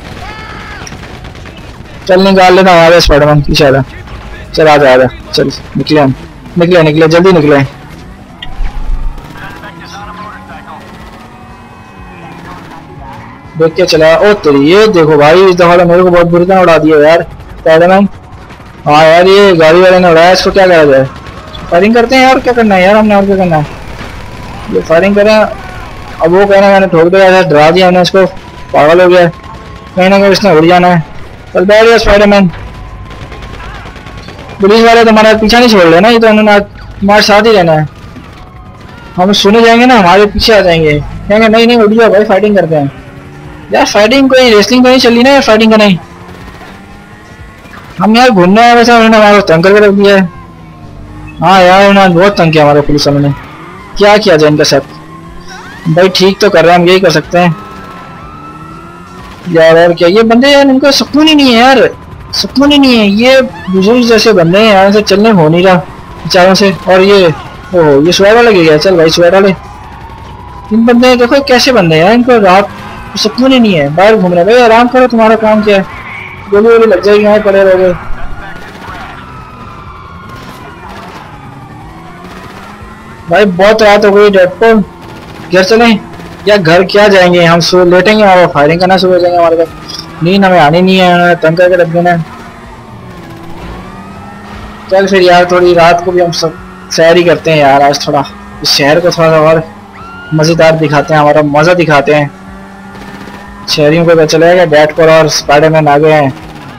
चल निकाल लेना हमारे स्पाइडरमैन पीछे आ। चल आजा आजा चल निकले हम। निकले निकले जल्दी निकले। देख के चला। ओ तेरी ये देखो भाई इस दफा मेरे को बहुत बुरी तरह उड़ा दिया यार स्पाइडरमैन। हाँ यार ये गाड़ी वाले ने उड़ाया। इसको क्या करा जाए। फायरिंग करते हैं यार क्या करना है यार हमने और क्या करना है। ये फायरिंग करें। अब वो कहना मैंने ठोक दिया था डरा दिया हमने इसको। पागल हो गया कहीं ना कहीं इसने उड़ जाना है। चल बैठ गया स्पाइडरमैन। पुलिस वाले तुम्हारा पीछा नहीं छोड़ लेना। ये तो उन्होंने तुम्हारे साथ ही रहना है। हम सुने जाएंगे ना हमारे पीछे आ जाएंगे कहेंगे नहीं नहीं उड़ जाओ भाई फाइटिंग करते हैं यार। फाइटिंग कोई रेसलिंग तो नहीं चली ना यार फाइटिंग का नहीं। हम यार घूमने आए वैसे उन्होंने हमारे तंग करके रख दिया है। हाँ यार उन्होंने बहुत तंग किया हमारे पुलिस वालों ने। क्या किया जाए इनका साथ भाई। ठीक तो कर रहे हैं हम यही कर सकते हैं यार। और क्या ये बंदे यार इनको सुकून ही नहीं है यार। सुकून ही नहीं है। ये बुजुर्ग जैसे बंदे हैं यार से चलने हो नहीं रहा बेचारों से। और ये ओह ये स्वेट वाले गिर गया। चल भाई स्वेट वाले इन बंदे देखो कैसे बंदे हैं। इनको रात सुकून ही नहीं है। बाहर घूम रहे भाई आराम करो तुम्हारा काम क्या है। गोली वोली लग जाएगी यहाँ पड़े रहोगे। भाई बहुत रात हो गई डेडपोल। घर चलें या घर क्या जाएंगे हम सो लेटेंगे और फायरिंग करना शुरू हो जाएंगे। हमारे पास नींद हमें आनी नहीं है तंग करके रख देना है। चल फिर यार थोड़ी रात को भी हम सब सैर ही करते हैं यार। आज थोड़ा इस शहर को थोड़ा सा और मजेदार दिखाते हैं। हमारा मजा दिखाते हैं शहरियों को। पता चलेगा डेडपोल और स्पाइडरमैन आ गए हैं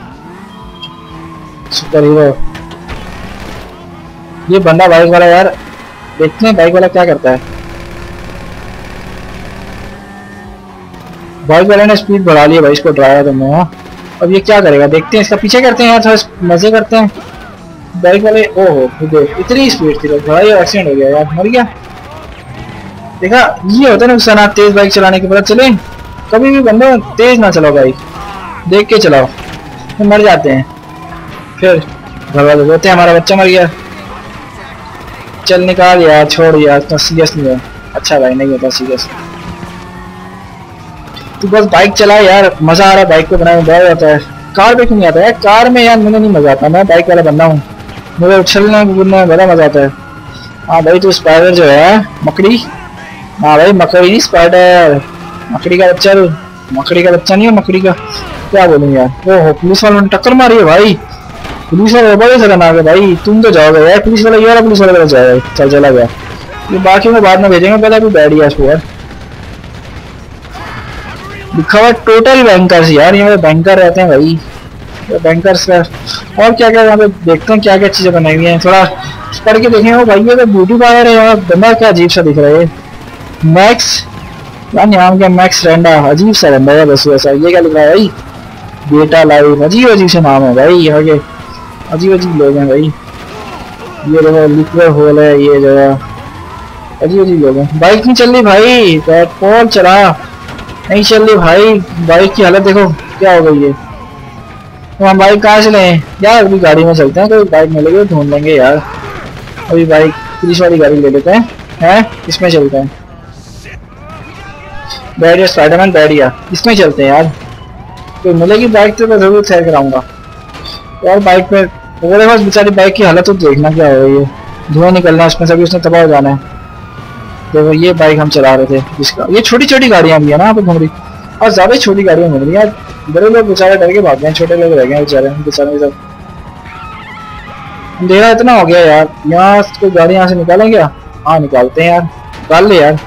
सुपर हीरो। ये बंदा बाइक वाला यार देखते हैं बाइक वाला क्या करता है। बाइक वाले ने स्पीड बढ़ा लिया भाई इसको डराया तुमने। हाँ अब ये क्या करेगा देखते हैं। इसका पीछे करते हैं यार थोड़ा मजे करते हैं। बाइक वाले ओहो देख इतनी स्पीड थी भाई एक्सीडेंट हो गया यार मर गया। देखा ये होता है नुकसान तेज बाइक चलाने के पता चले। कभी भी बंदो तेज ना चलाओ बाइक देख के चलाओ तो मर जाते हैं। फिर घर वाले बोलते हैं हमारा बच्चा मर गया। चल निकाल यार छोड़ यार इतना सीरियस नहीं है। अच्छा भाई नहीं होता सीरियस। तू बस बाइक चला यार मजा आ रहा है। बाइक को बनाने में बहुत आता है। कार पे क्यों नहीं आता है। कार में यार मुझे नहीं मजा आता। मैं बाइक वाला बंदा हूँ मुझे उछलने कूदने में बड़ा मजा आता है। हाँ भाई तू स्पाइडर जो है मकड़ी। हाँ भाई मकड़ी नहीं स्पाइडर मकड़ी का बच्चा। मकड़ी का बच्चा नहीं है मकड़ी का क्या बोलूँ यार। ओहो पुलिस वालों ने टक्कर मारी है भाई। पुलिस वाला बड़े खतरनाक है भाई, तुम तो जाओगे यार, पुलिस वाला ये वाला पुलिस वाला जाएगा। चल चला गया, ये बाकी में बाद में भेजेंगे, पहले अभी बैठ गया इसको यार। लिखा हुआ टोटल बैंकर्स यार, यहाँ पे बैंकर रहते हैं भाई, बैंकर्स का। और क्या क्या यहाँ पे देखते हैं क्या क्या चीजें बनाई हुई हैं, थोड़ा पढ़ के देखें। वो भाई ये तो ब्यूटी पार्लर है यार, बंदा क्या अजीब सा दिख रहा है। मैक्स यार नाम क्या, मैक्स रेंडा, अजीब सा बंदा है बस वैसा। ये क्या लिख रहा है भाई, बेटा लाइव, अजीब अजीब से नाम है भाई यहाँ के, अजीब अजीब लोग हैं भाई। ये देखो लिक्विड होल है ये जगह, अजीब अजीब लोग हैं। बाइक नहीं चल रही भाई, पेट्रोल चला नहीं चल रही भाई, बाइक की हालत देखो क्या हो गई है। तो हम बाइक कहाँ से लें यार, अभी गाड़ी में चलते हैं, कोई बाइक मिलेगी ढूंढ लेंगे यार। अभी बाइक पुलिस वाली गाड़ी ले लेते हैं, हैं इसमें चलते हैं। बैठिया स्पाइडरमैन बैठिया, इसमें चलते हैं यार, तो मिलेगी बाइक तो मैं जरूर शेयर कराऊंगा यार। बाइक पे वो देखो बेचारी बाइक की हालत तो देखना क्या हो रही है, धुआं निकलना है उसमें, सभी उसने तबाह हो जाना है। देखो ये बाइक हम चला रहे थे, इसका ये छोटी छोटी गाड़ियां भी है ना यहाँ पे घूम रही, और ज्यादा छोटी गाड़ियां घूम रही है। बड़े लोग बेचारे डर के भाग गए, छोटे लोग रह गए बेचारे, बेचारे सब अंधेरा इतना हो गया यार। यहाँ कोई गाड़ी यहाँ से निकालें क्या? हाँ निकालते हैं यार, निकाल ले यार।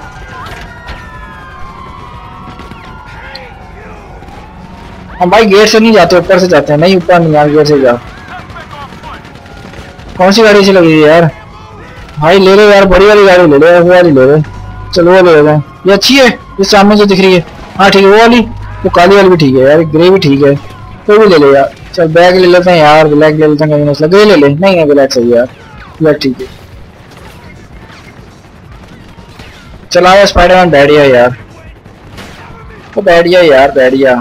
हम भाई गेट से नहीं जाते, ऊपर से जाते हैं। नहीं ऊपर नहीं यार, गेट से जा। कौन सी गाड़ी से लगी है यार भाई? ले लो यार, बड़ी वाली गाड़ी ले लो, वो वाली ले लो। चलो वो ले लें, ये अच्छी है, ये सामने जो दिख रही है। हाँ ठीक है, वो वाली, वो काली वाली भी ठीक है यार, ग्रे भी ठीक है, तो भी ले लो यार। चल बैग ले लेते हैं यार, ब्लैक ले लेते हैं, कहीं मसला ग्रे ले ले। नहीं है ब्लैक सही यार, ब्लैक ठीक है। चला यार स्पाइडरमैन बैठिया यार, वो बैठिया यार बैठिया।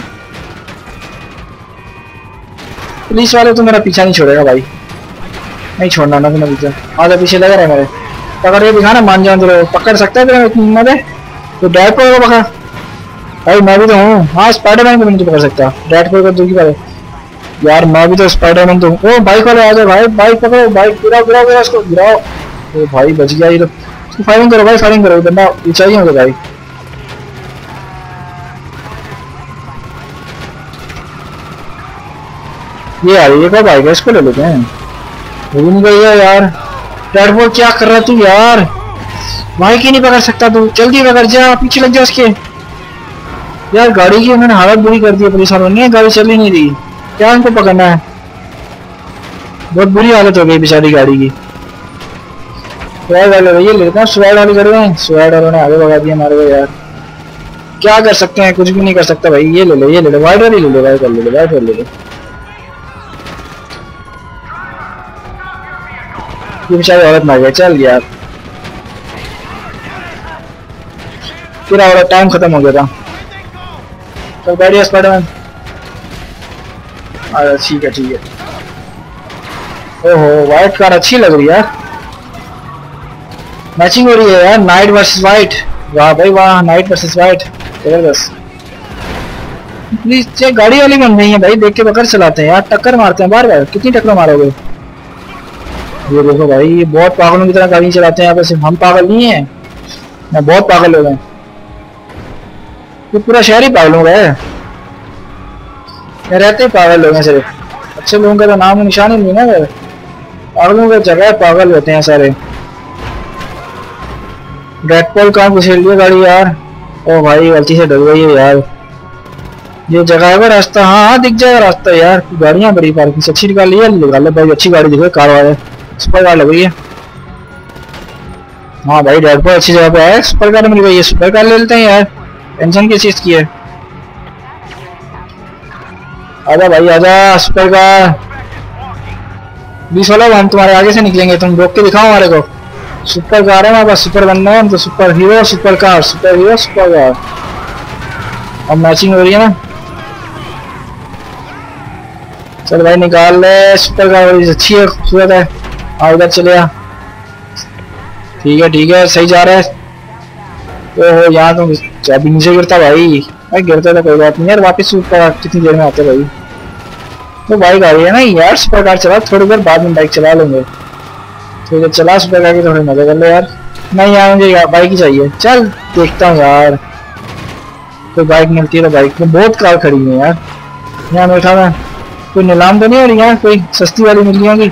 पुलिस वाले तो मेरा पीछा नहीं छोड़ेगा भाई, नहीं छोड़ना ना तुम्हें पीछे। आधा पीछे लगा रहा है मेरे, पकड़ के दिखा ना, मान जाओ तो पकड़ सकता है तेरा इतनी हिम्मत है तो डैड को पकड़ भाई। मैं भी तो हूँ, हाँ स्पाइडरमैन को नहीं तो पकड़ सकता, डैड को कर दूंगी भाई यार, मैं भी तो स्पाइडरमैन तो हूँ। ओ बाइक वाले आ जाओ भाई, बाइक पकड़ो, बाइक गिराओ गिराओ गिराओ उसको गिराओ। ओ भाई बच गया ये तो, उसको फायरिंग करो भाई, फायरिंग करो, बंदा ऊंचाई होगा भाई। ये आ रही है क्या बाइक है, इसको ले लेते हैं। वो भी नहीं गई है यार, डेडबॉल क्या कर रहा तू यार, बाइक ही नहीं पकड़ सकता तू, जल्दी पकड़ जा, पीछे लग जा उसके। यार गाड़ी की उन्होंने हालत बुरी कर दी है पुलिस वालों ने, गाड़ी चल ही नहीं रही, क्या उनको पकड़ना है? बहुत बुरी हालत हो गई बेचारी गाड़ी की। स्वैड वाले ये लेते हैं, स्वैड वाले कर रहे हैं, स्वैड वालों ने आगे भगा दिया हमारे को यार। क्या कर सकते हैं, कुछ भी नहीं कर सकता भाई। ये ले ले, ये ले ले, वाइट वाली ले ले, वाइट वाली ले ले, वाइट वाली ले ले। ये बेचारी औरत मार गया, चल यार तेरा और टाइम खत्म हो गया था। चल बैठिए स्पाइडरमैन, अरे ठीक है ठीक है। ओहो व्हाइट कार अच्छी लग रही है यार, मैचिंग हो रही है यार, नाइट वर्सेस वाइट। वाह भाई वाह, नाइट वर्सेस वाइट, जबरदस्त। प्लीज ये गाड़ी वाली बन नहीं है भाई, देख के बकर चलाते हैं यार, टक्कर मारते हैं बार बार, कितनी टक्कर मारोगे? ये देखो भाई, ये बहुत पागलों की तरह गाड़ी चलाते हैं यहाँ पे, सिर्फ हम पागल नहीं है, मैं बहुत पागल हो गए, ये पूरा शहर ही पागल हो गया है, रहते ही पागल लोग हैं सिर्फ, अच्छे लोगों का तो नाम निशान ही नहीं ना, पागलों का जगह पागल होते हैं सारे। डेडपॉल कहाँ घुसेड़ लिया गाड़ी यार, ओ भाई गलती से डर गई है यार। ये जगह है रास्ता, हाँ हाँ दिख जाएगा रास्ता यार, गाड़ियाँ बड़ी पार्किंग अच्छी निकाल ली है, निकाल लो भाई, अच्छी गाड़ी दिख रही है, कार वाले सुपर कार लग रही है। हाँ भाई डेडपॉल अच्छी जगह पे है, सुपर कार मिल गई है, सुपर कार ले लेते हैं यार, टेंशन किस चीज की है। आजा भाई आजा, सुपर कार बीस वाला, हम तुम्हारे आगे से निकलेंगे, तुम रोक के दिखाओ हमारे को। सुपर कार है हमारे पास, सुपर बनना है हम तो, superhero supercar, superhero supercar. अब मैचिंग हो रही है ना, चल भाई निकाल ले, सुपर कार बड़ी अच्छी है, खूबसूरत है। हाँ उधर चले आ, ठीक है ठीक है, सही जा रहा है। तो यहाँ तो चाबी नीचे गिरता भाई, भाई गिरता था कोई बात नहीं यार, वापस ऊपर कितनी देर में आते भाई। तो बाइक आ रही है ना यार, सुपर कार चला, थोड़ी देर बाद में बाइक चला लेंगे, ठीक है चला सुपर कार की, थोड़ी मजा कर लो यार। नहीं यार मुझे बाइक ही चाहिए, चल देखता हूँ यार कोई बाइक मिलती है तो। बाइक में बहुत कार खड़ी है यार, यहाँ बैठा मैं, कोई नीलाम तो नहीं हो रही है, कोई सस्ती वाली मिल होगी।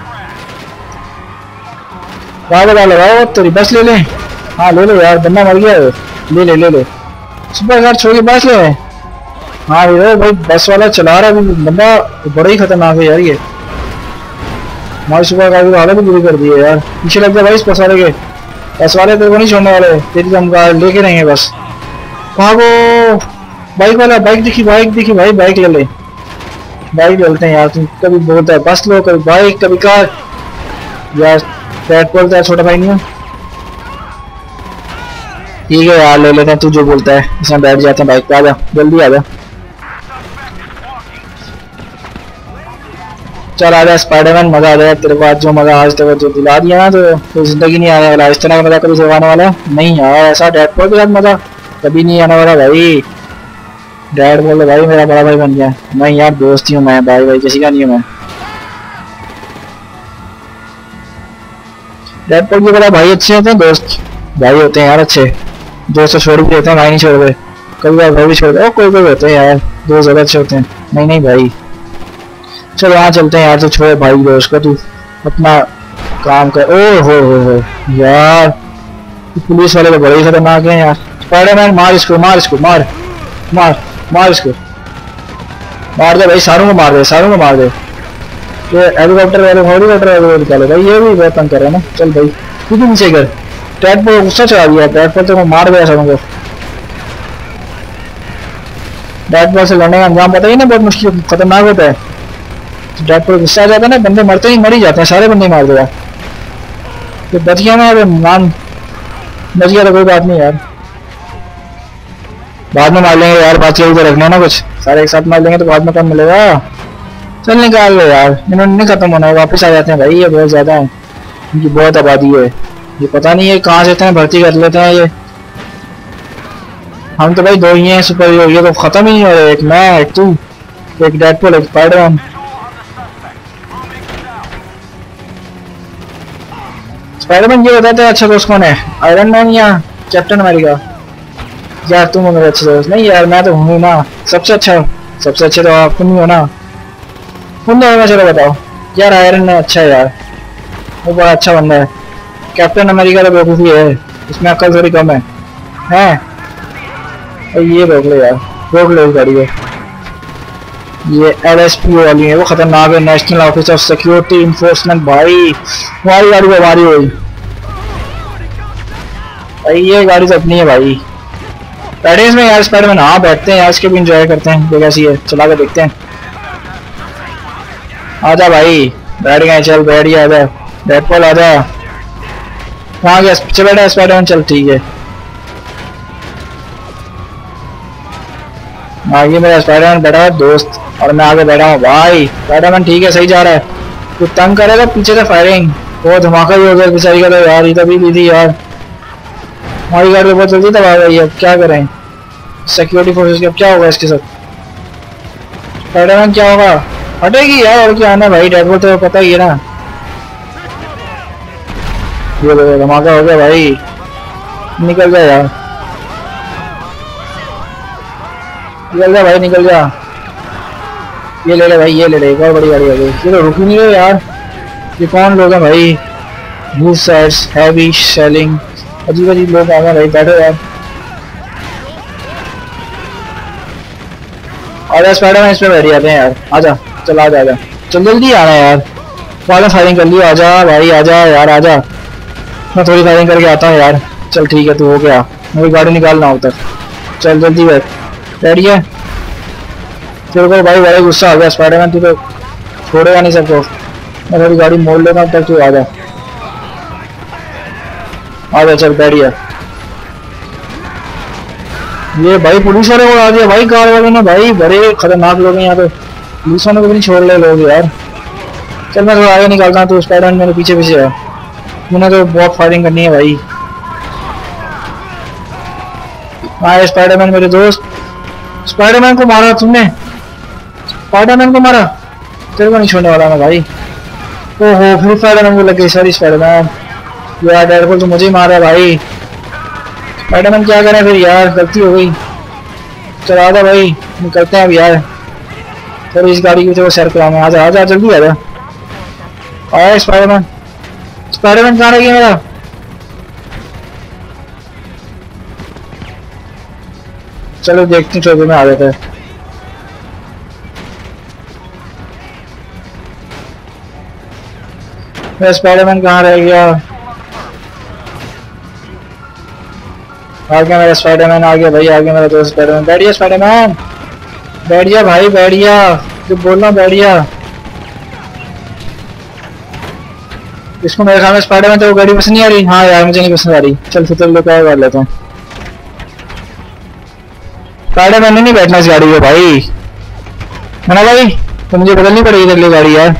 लगाओ लगाओ तेरी बस ले ले। हाँ ले लो यार, बंदा मर गया है। ले ले ले ले सुपर कार छोड़ के बस ले। हाँ ये भाई बस वाला चला रहा है बंदा, बड़ा ही खतरनाक है यार ये। हमारी सुपर कार की हालत भी बुरी कर दी है यार। पीछे लग गया भाई इस बस वाले के। बस वाले तेरे को नहीं छोड़ने वाले, तेरी हम कार लेके रहेंगे बस। भागो बाइक वाला, बाइक दिखी बाइक दिखी भाई, बाइक ले ले, बाइक लेते हैं यार। तुम कभी बोलता है बस लो, कभी बाइक कभी कार यार। बैट बोलता है छोटा भाई नहीं। ठीक है यार ले लेते हैं, तू जो बोलता है इसमें बैठ जाते हैं बाइक पे। आजा जल्दी आजा, चल आजा स्पाइडरमैन, मजा आ जाएगा तेरे को आज। जो मजा आज तक जो दिला दिया ना तो, तो जिंदगी नहीं आने वाला। इस तरह का मजा कभी सिखाने वाला नहीं यार। ऐसा डेडपुल के साथ मजा कभी नहीं आने वाला भाई। डैड बोल भाई मेरा बड़ा भाई बन गया। नहीं यार दोस्त ही हूँ मैं, भाई भाई किसी का नहीं हूँ मैं। डेडपुल के बड़ा भाई अच्छे होते हैं, दोस्त भाई होते हैं यार अच्छे। दोस्त छोड़ भी देते हैं, भाई नहीं छोड़ते। कभी बार भाई भी छोड़ दे, कोई कोई होते हैं यार दोस्त ज्यादा अच्छे होते हैं। नहीं नहीं भाई चलो यहाँ चलते हैं यार। तो छोड़ भाई दोस्त का, तू अपना काम कर। ओ हो हो हो यार पुलिस वाले तो बड़े ही खतरनाक हैं यार। स्पाइडरमैन मार इसको, मार इसको, मार मार मार इसको, मार दे भाई, सारों को मार दे, सारों को मार दे। ये हेलीकॉप्टर वाले हेलीकॉप्टर वाले निकालो भाई, ये भी बहुत तंग कर रहे हैं ना। चल भाई तू भी नीचे कर। टैट पर गुस्सा चढ़ा दिया, टैट पर तो मार दिया सारों को। टैट पर से लड़ने का अंजाम पता ही ना, बहुत मुश्किल खतरनाक होता है। डैड पर गुस्सा आ जाता है ना, बंदे मरते ही मर ही जाते हैं, सारे बंदे मार देगा। तो बच गया ना, अरे मान बच गया तो कोई बात नहीं यार, बाद में मार लेंगे यार। बात यही तो रखना ना, कुछ सारे एक साथ मार लेंगे तो बाद में कम मिलेगा। चल निकाल लो यार, इन्होंने नहीं खत्म होना है, वापस आ जाते हैं भाई। ये बहुत ज्यादा है, इनकी बहुत आबादी है। ये पता नहीं है कहाँ से इतने भर्ती कर लेते हैं ये। हम तो भाई दो ही हैं सुपर हीरो, ये तो खत्म ही नहीं हो रहे। एक मैं, एक तू, एक डेडपुल, एक स्पाइडरमैन। स्पाइडरमैन ये बताते हैं अच्छा दोस्त कौन है, आयरन मैन या कैप्टन अमेरिका? यार तुम हो मेरे अच्छे दोस्त। नहीं यार मैं तो हूँ ना सबसे अच्छा, सबसे अच्छे तो आप तुम ही हो ना। तुम तो चलो बताओ यार। आयरन मैन अच्छा है यार, वो बड़ा अच्छा बंदा है। कैप्टन अमेरिका तो बेवकूफ़ी है, उसमें अक्ल थोड़ी कम है। हैं ये रोक लो यार, रोक लो इस गाड़ी को। ये एल एस पी वाली है, वो खतरनाक है, national office of security enforcement. भाई हमारी गाड़ी को हमारी हुई भाई, ये गाड़ी तो अपनी है भाई। बैठे इसमें यार स्पाइडरमैन। हाँ बैठते हैं यार, इसके भी इंजॉय करते हैं। ये कैसी है चला के देखते हैं। आजा भाई बैठ गए, चल बैठ गया। आजा डेडपुल आजा। वहाँ गया पीछे बैठा स्पाइडरमैन। चल ठीक है, आगे मेरा स्पाइडरमैन बैठा है दोस्त और मैं आगे बैठा हूँ भाई। स्पाइडरमैन ठीक है, सही जा रहा है। तो तंग करेगा पीछे से फायरिंग, वो धमाका भी हो गया बेचारी का तो यार। ये तभी ली थी यार, हमारी गाड़ी बहुत जल्दी तबाह गई है। अब क्या करें सिक्योरिटी फोर्सेस के, अब क्या होगा इसके साथ? स्पाइडरमैन क्या होगा, हटेगी यार और क्या आना भाई। डेडपुल तो पता ही है ना। ये धमाका हो गया भाई, निकल जा यार, निकल जा भाई निकल जा। ये ले ले भाई, ये ले ले, एक और बड़ी गाड़ी आ गई। ये तो रुक ही नहीं रहे यार, ये कौन लोग हैं भाई? ब्लू साइड्स हैवी सेलिंग, अजीब अजीब लोग आ गए भाई। बैठो यार, आजा स्पाइडरमैन इस पे बैठ जाते हैं यार। आजा चल आजा आजा, चल जल्दी आना यार। वाला फायरिंग कर लियो, आजा भाई आजा यार आजा। मैं थोड़ी फायरिंग करके आता हूँ यार। चल ठीक है, तू हो गया, मेरी गाड़ी निकालना हो तक। चल जल्दी बैठ, बैठ गया। तेरे को भाई बड़ा गुस्सा आ गया स्पाइडरमैन, तू तो छोड़ेगा नहीं सबको। मैं थोड़ी गाड़ी मोड़ लेता हूँ तब तू आजा आजा। चल बैठ गया। ये भाई पुलिस वाले को आ दिया भाई, कार वाले ने भाई, बड़े खतरनाक लोग हैं यहाँ पे। पुलिस वालों को भी नहीं छोड़ रहे लोग यार। चल मैं थोड़ा आगे निकालता हूँ, तो स्पाइडरमैन मेरे पीछे पीछे है। मैंने तो बहुत फायरिंग करनी है भाई। हाँ स्पाइडरमैन मेरे दोस्त, स्पाइडरमैन को मारा तुमने, स्पाइडरमैन को मारा, तेरे को नहीं छोड़ने वाला मैं भाई। ओहो फिर स्पाइडरमैन को लग गई सारी। स्पाइडरमैन यार डेडपुल तो मुझे ही मारा भाई। स्पाइडरमैन क्या करें फिर यार, गलती हो गई। चला था भाई, निकलते हैं अब यार। थोड़ी इस गाड़ी की तो सैर कराऊंगा। आजा आजा जल्दी आजा। आया स्पाइडरमैन। स्पाइडरमैन कहाँ रह गया मेरा? चलो देखते हैं चौबे में आ जाता है। मेरा स्पाइडरमैन कहाँ रह गया? आ गया मेरा स्पाइडरमैन, आ गया भाई, आ गया मेरा दोस्त स्पाइडरमैन। बैठ गया स्पाइडरमैन, बैठ गया भाई, बैठ गया, जो बोल रहा हूँ बैठ गया। इसको मेरे ख्याल में स्पाइडरमैन तो वो गाड़ी पसंद नहीं आ रही। हाँ यार मुझे नहीं पसंद आ रही। चल फिर लोग क्या कर लेते हैं। स्पाइडरमैन ने नहीं बैठना इस गाड़ी में भाई, है ना भाई? तो मुझे बदलनी पड़ेगी तेरे लिए गाड़ी यार।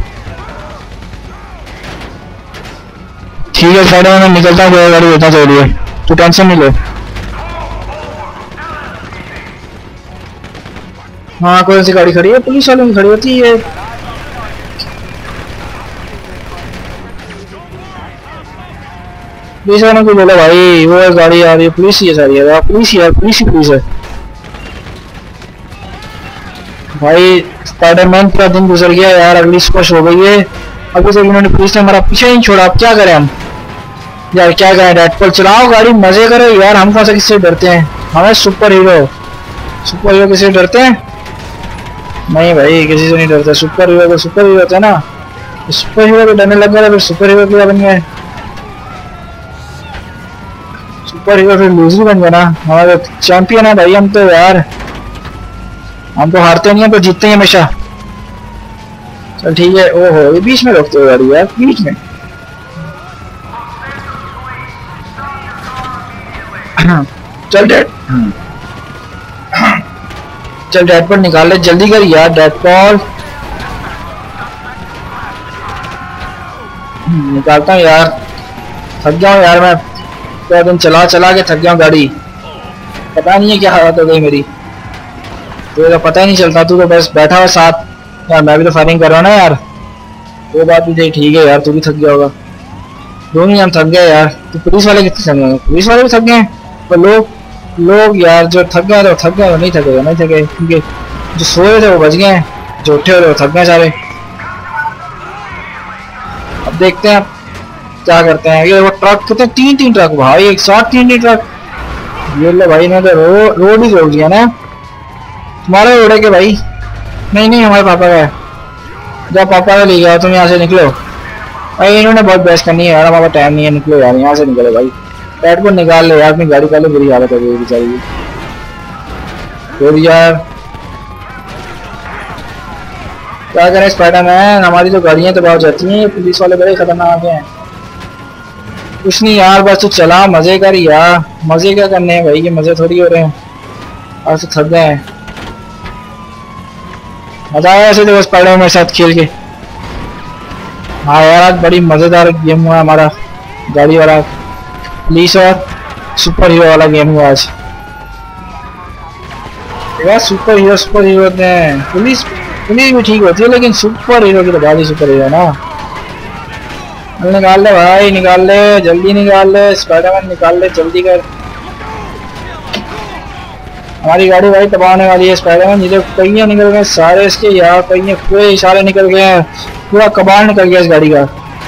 ठीक है स्पाइडरमैन, मैं निकलता हूँ, गाड़ी बैठना चाहिए, तू टेंशन नहीं ले। हाँ कौन सी गाड़ी खड़ी है? पुलिस वालों की खड़ी होती है। पुलिस वालों को बोलो भाई, वो गाड़ी आ रही है, पुलिस ही है सारी है, पुलिस ही है, पुलिस ही पुलिस है भाई। स्पाइडरमैन पूरा दिन गुजर गया यार, अगली स्क्वाश हो गई है। अभी तक इन्होंने पुलिस ने हमारा पीछे नहीं छोड़ा, अब क्या करें हम यार, क्या करें? डेडपूल चलाओ गाड़ी, मजे करो यार। हम कौन सा किससे डरते हैं? हमें सुपर हीरो, सुपर हीरो किससे डरते हैं? नहीं भाई किसी से नहीं डरते। सुपर हीरो तो सुपर हीरो होता है ना, सुपर हीरो को डरने लग गया फिर सुपर हीरो क्या बन गया? सुपर हीरो फिर लूजर बन गया ना। हमारे चैंपियन है भाई हम तो यार, हम तो हारते नहीं है, तो जीतते हैं हमेशा। चल ठीक है। ओहो ये बीच में रोकते हो गाड़ी यार, बीच में। चल डेड, चल डेडपूल निकाल ले, जल्दी कर यार डेडपूल। निकालता हूँ यार, थक गया हूँ यार मैं, पूरा दिन चला चला के थक गया हूँ गाड़ी। पता नहीं है क्या हालत हो गई मेरी, तो तो पता ही नहीं चलता। तू तो बस बैठा हुआ साथ यार, मैं भी तो फायरिंग कर रहा हूँ ना यार, वो बात भी सही। ठीक है यार तू भी थक गया होगा, दोनों ही हम थक गए यार। तो पुलिस वाले कितने थक गए? पुलिस वाले भी थक गए, पर लोग लोग यार जो थक गए तो थक गए, नहीं थके नहीं थके, क्योंकि जो सोए थे वो बच गए, जो उठे हुए वो थक गए सारे। अब देखते हैं क्या करते हैं। ये वो ट्रक कितने, तीन तीन ट्रक भाई एक साथ, तीन तीन ट्रक। ये लो भाई ने तो रो, रोड ही रोक दिया ना। तुम्हारे रोड है के भाई? नहीं नहीं हमारे पापा का है। जब पापा का ले गया तुम यहाँ से निकलो भाई, इन्होंने बहुत बहस करनी है यार, हमारा टाइम नहीं है, निकलो यार यहाँ से, निकलो भाई। डेडपूल निकाल ले यार अपनी गाड़ी, पहले बुरी हालत हो गई बेचारी की। फिर यार क्या करें स्पाइडरमैन, हमारी तो गाड़ियाँ तबाह हो जाती हैं, पुलिस वाले बड़े खतरनाक हैं। कुछ नहीं यार बस तू चला, मजे कर यार। मजे क्या करने हैं भाई, ये मजे थोड़ी हो रहे हैं, आज तो थक गए हैं। मजा आया ऐसे तो स्पाइडरमैन मेरे साथ खेल के। हाँ यार आज बड़ी मजेदार गेम हुआ हमारा, गाड़ी वाला पुलिस और सुपर हीरो वाला गेम हुआ आज यार। सुपर हीरो सुपर हीरो होते हैं, पुलिस पुलिस भी ठीक होती है, लेकिन सुपर हीरो की तो बात ही सुपर हीरो है ना। निकाल ले भाई, निकाल ले जल्दी, निकाल ले स्पाइडरमैन, निकाल ले जल्दी कर। हमारी गाड़ी भाई तबाह होने वाली है स्पाइडरमैन। ये पहिए निकल गए सारे इसके यार, पहिए पूरे सारे निकल गए हैं, पूरा कबाड़ निकल गया इस गाड़ी का।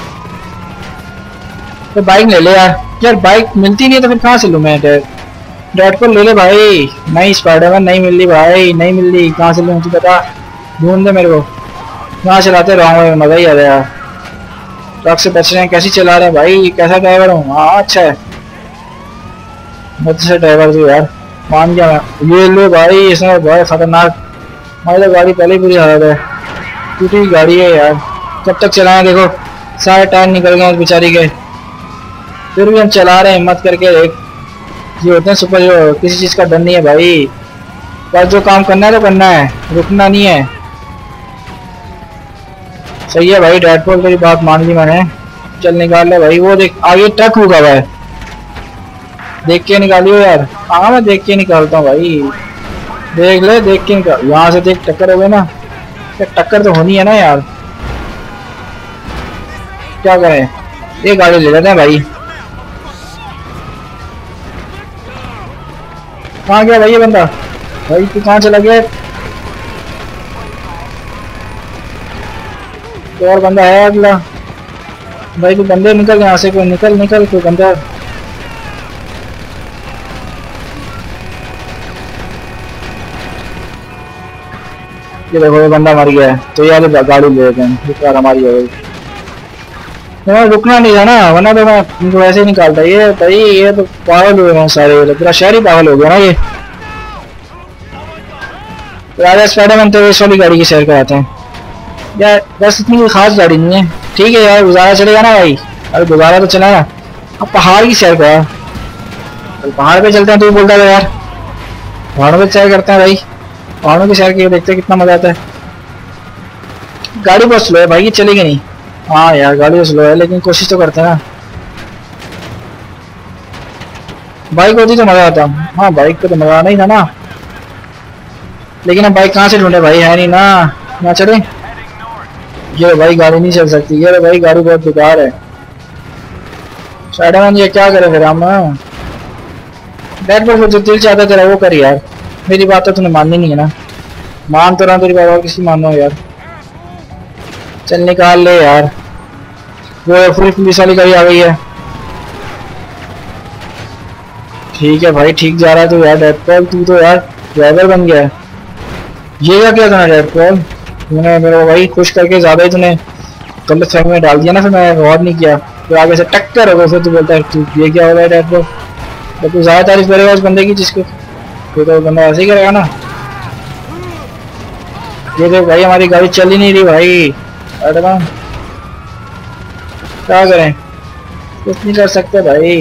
तो बाइक ले ले यार। यार बाइक मिलती नहीं है तो फिर कहाँ से लूँ मैं? डेडपूल ले ले भाई। नहीं स्पाइडरमैन नहीं मिल रही भाई, नहीं मिल रही, कहाँ से लूँ तू बता, ढूंढ दे मेरे को। कहाँ चलाते रहो, मजा ही आ रहा है। ट्रक से बच रहे हैं, कैसी चला रहे हैं भाई, कैसा ड्राइवर हूँ? हाँ अच्छा है, बहुत अच्छा ड्राइवर तू यार, मान गया मैं। ये लो भाई, इसमें बहुत खतरनाक, हमारी तो गाड़ी पहले ही बुरी हालत है, टूटी गाड़ी है यार। कब तक चलाएं, देखो सारे टायर निकल गए बेचारी के, फिर भी हम चला रहे हैं हिम्मत करके। देख ये होते हैं सुपर हीरो, किसी चीज़ का डर नहीं है भाई, बस जो काम करना है तो करना है, रुकना नहीं है। सही है भाई, डेडपूल की बात मान ली मैंने। चल निकाल ले भाई, वो देख आगे ट्रक होगा भाई, देख के निकालियो यार। हाँ मैं देख के निकालता हूँ भाई, देख ले देख के निकाल। यहाँ से देख टक्कर हो गई ना, टक्कर तो होनी है ना यार, क्या करें, ये गाड़ी ले लेते हैं भाई। कहाँ गया भाई ये बंदा? भाई तू कहाँ चला गया? तो और बंदा है अगला भाई। कोई बंदे निकल यहाँ से, कोई निकल निकल कोई बंदा। ये देखो ये बंदा मर गया है, तो यार गाड़ी ले लेते हैं, ये कार हमारी हो गई। मैं रुकना नहीं था ना, वरना तो मैं इनको ऐसे ही निकालता। ये भाई ये तो पागल हुए हैं सारे, पूरा शहर ही पागल हो गया ना ये। राजा स्पाइडरमैन तो इस वाली गाड़ी की सैर कराते हैं यार, बस इतनी कोई खास गाड़ी नहीं है। ठीक है यार गुजारा चलेगा ना भाई, अरे गुजारा तो चला ना। अब पहाड़ की सैर करा, तो पहाड़ पे चलते हैं। तू बोलता था यार पहाड़ों पे सैर करते हैं भाई, पहाड़ों की सैर की देखते हैं कितना मजा आता है। गाड़ी बहुत स्लो है भाई, ये चलेगी नहीं। हाँ यार गाड़ी तो स्लो है, लेकिन कोशिश तो करते हैं ना। बाइक होती तो मजा आता। हाँ बाइक पे तो मजा आना ही था ना, लेकिन अब बाइक कहाँ से ढूंढे भाई, है नहीं ना। ना चले ये भाई, गाड़ी नहीं चल सकती। ये भाई गाड़ी बहुत बेकार है। स्पाइडरमैन ये क्या करे फिर हम। बैठ पर जो दिल चाहता तेरा वो कर यार, मेरी बात तो तूने माननी नहीं है ना। मान तो रहा तेरी बात, और किसी मानो यार। चल निकाल ले यार। वो पूरी पुलिस वाली गाड़ी आ गई है। ठीक है भाई ठीक जा रहा है तो यार। डेडपॉल तू तो यार ड्राइवर बन गया है। ये क्या किया तूने डेडपॉल, तूने मेरे को भाई खुश करके ज्यादा ही तूने गलत फहमी में डाल दिया ना। फिर मैं गौर नहीं किया, तो आगे से टक्कर हो गया। फिर तू बोलता है तू ये क्या हो रहा है डेडपॉल। तो तू ज्यादा तारीफ करेगा उस बंदे की जिसको, तो बंदा ऐसे ही करेगा ना। ये देख भाई हमारी गाड़ी चल ही नहीं रही भाई। अरे क्या करें, कुछ नहीं कर सकते भाई।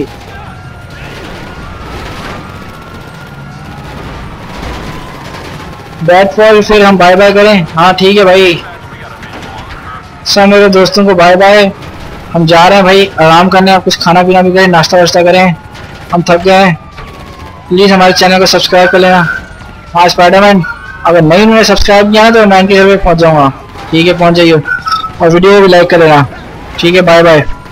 डेडपॉल फिर हम बाय बाय करें। हाँ ठीक है भाई, सब मेरे दोस्तों को बाय बाय। हम जा रहे हैं भाई आराम करने, आप कुछ खाना पीना भी करें, नाश्ता वाश्ता करें, हम थक गए हैं। प्लीज़ हमारे चैनल को सब्सक्राइब कर लेना। हाँ स्पाइडरमैन अगर नहीं उन्होंने सब्सक्राइब किया ना तो नाइनटी सर्वे पहुँच जाऊँगा। ठीक है पहुँच जाइए, और वीडियो को भी लाइक कर लेना। ठीक है बाय बाय।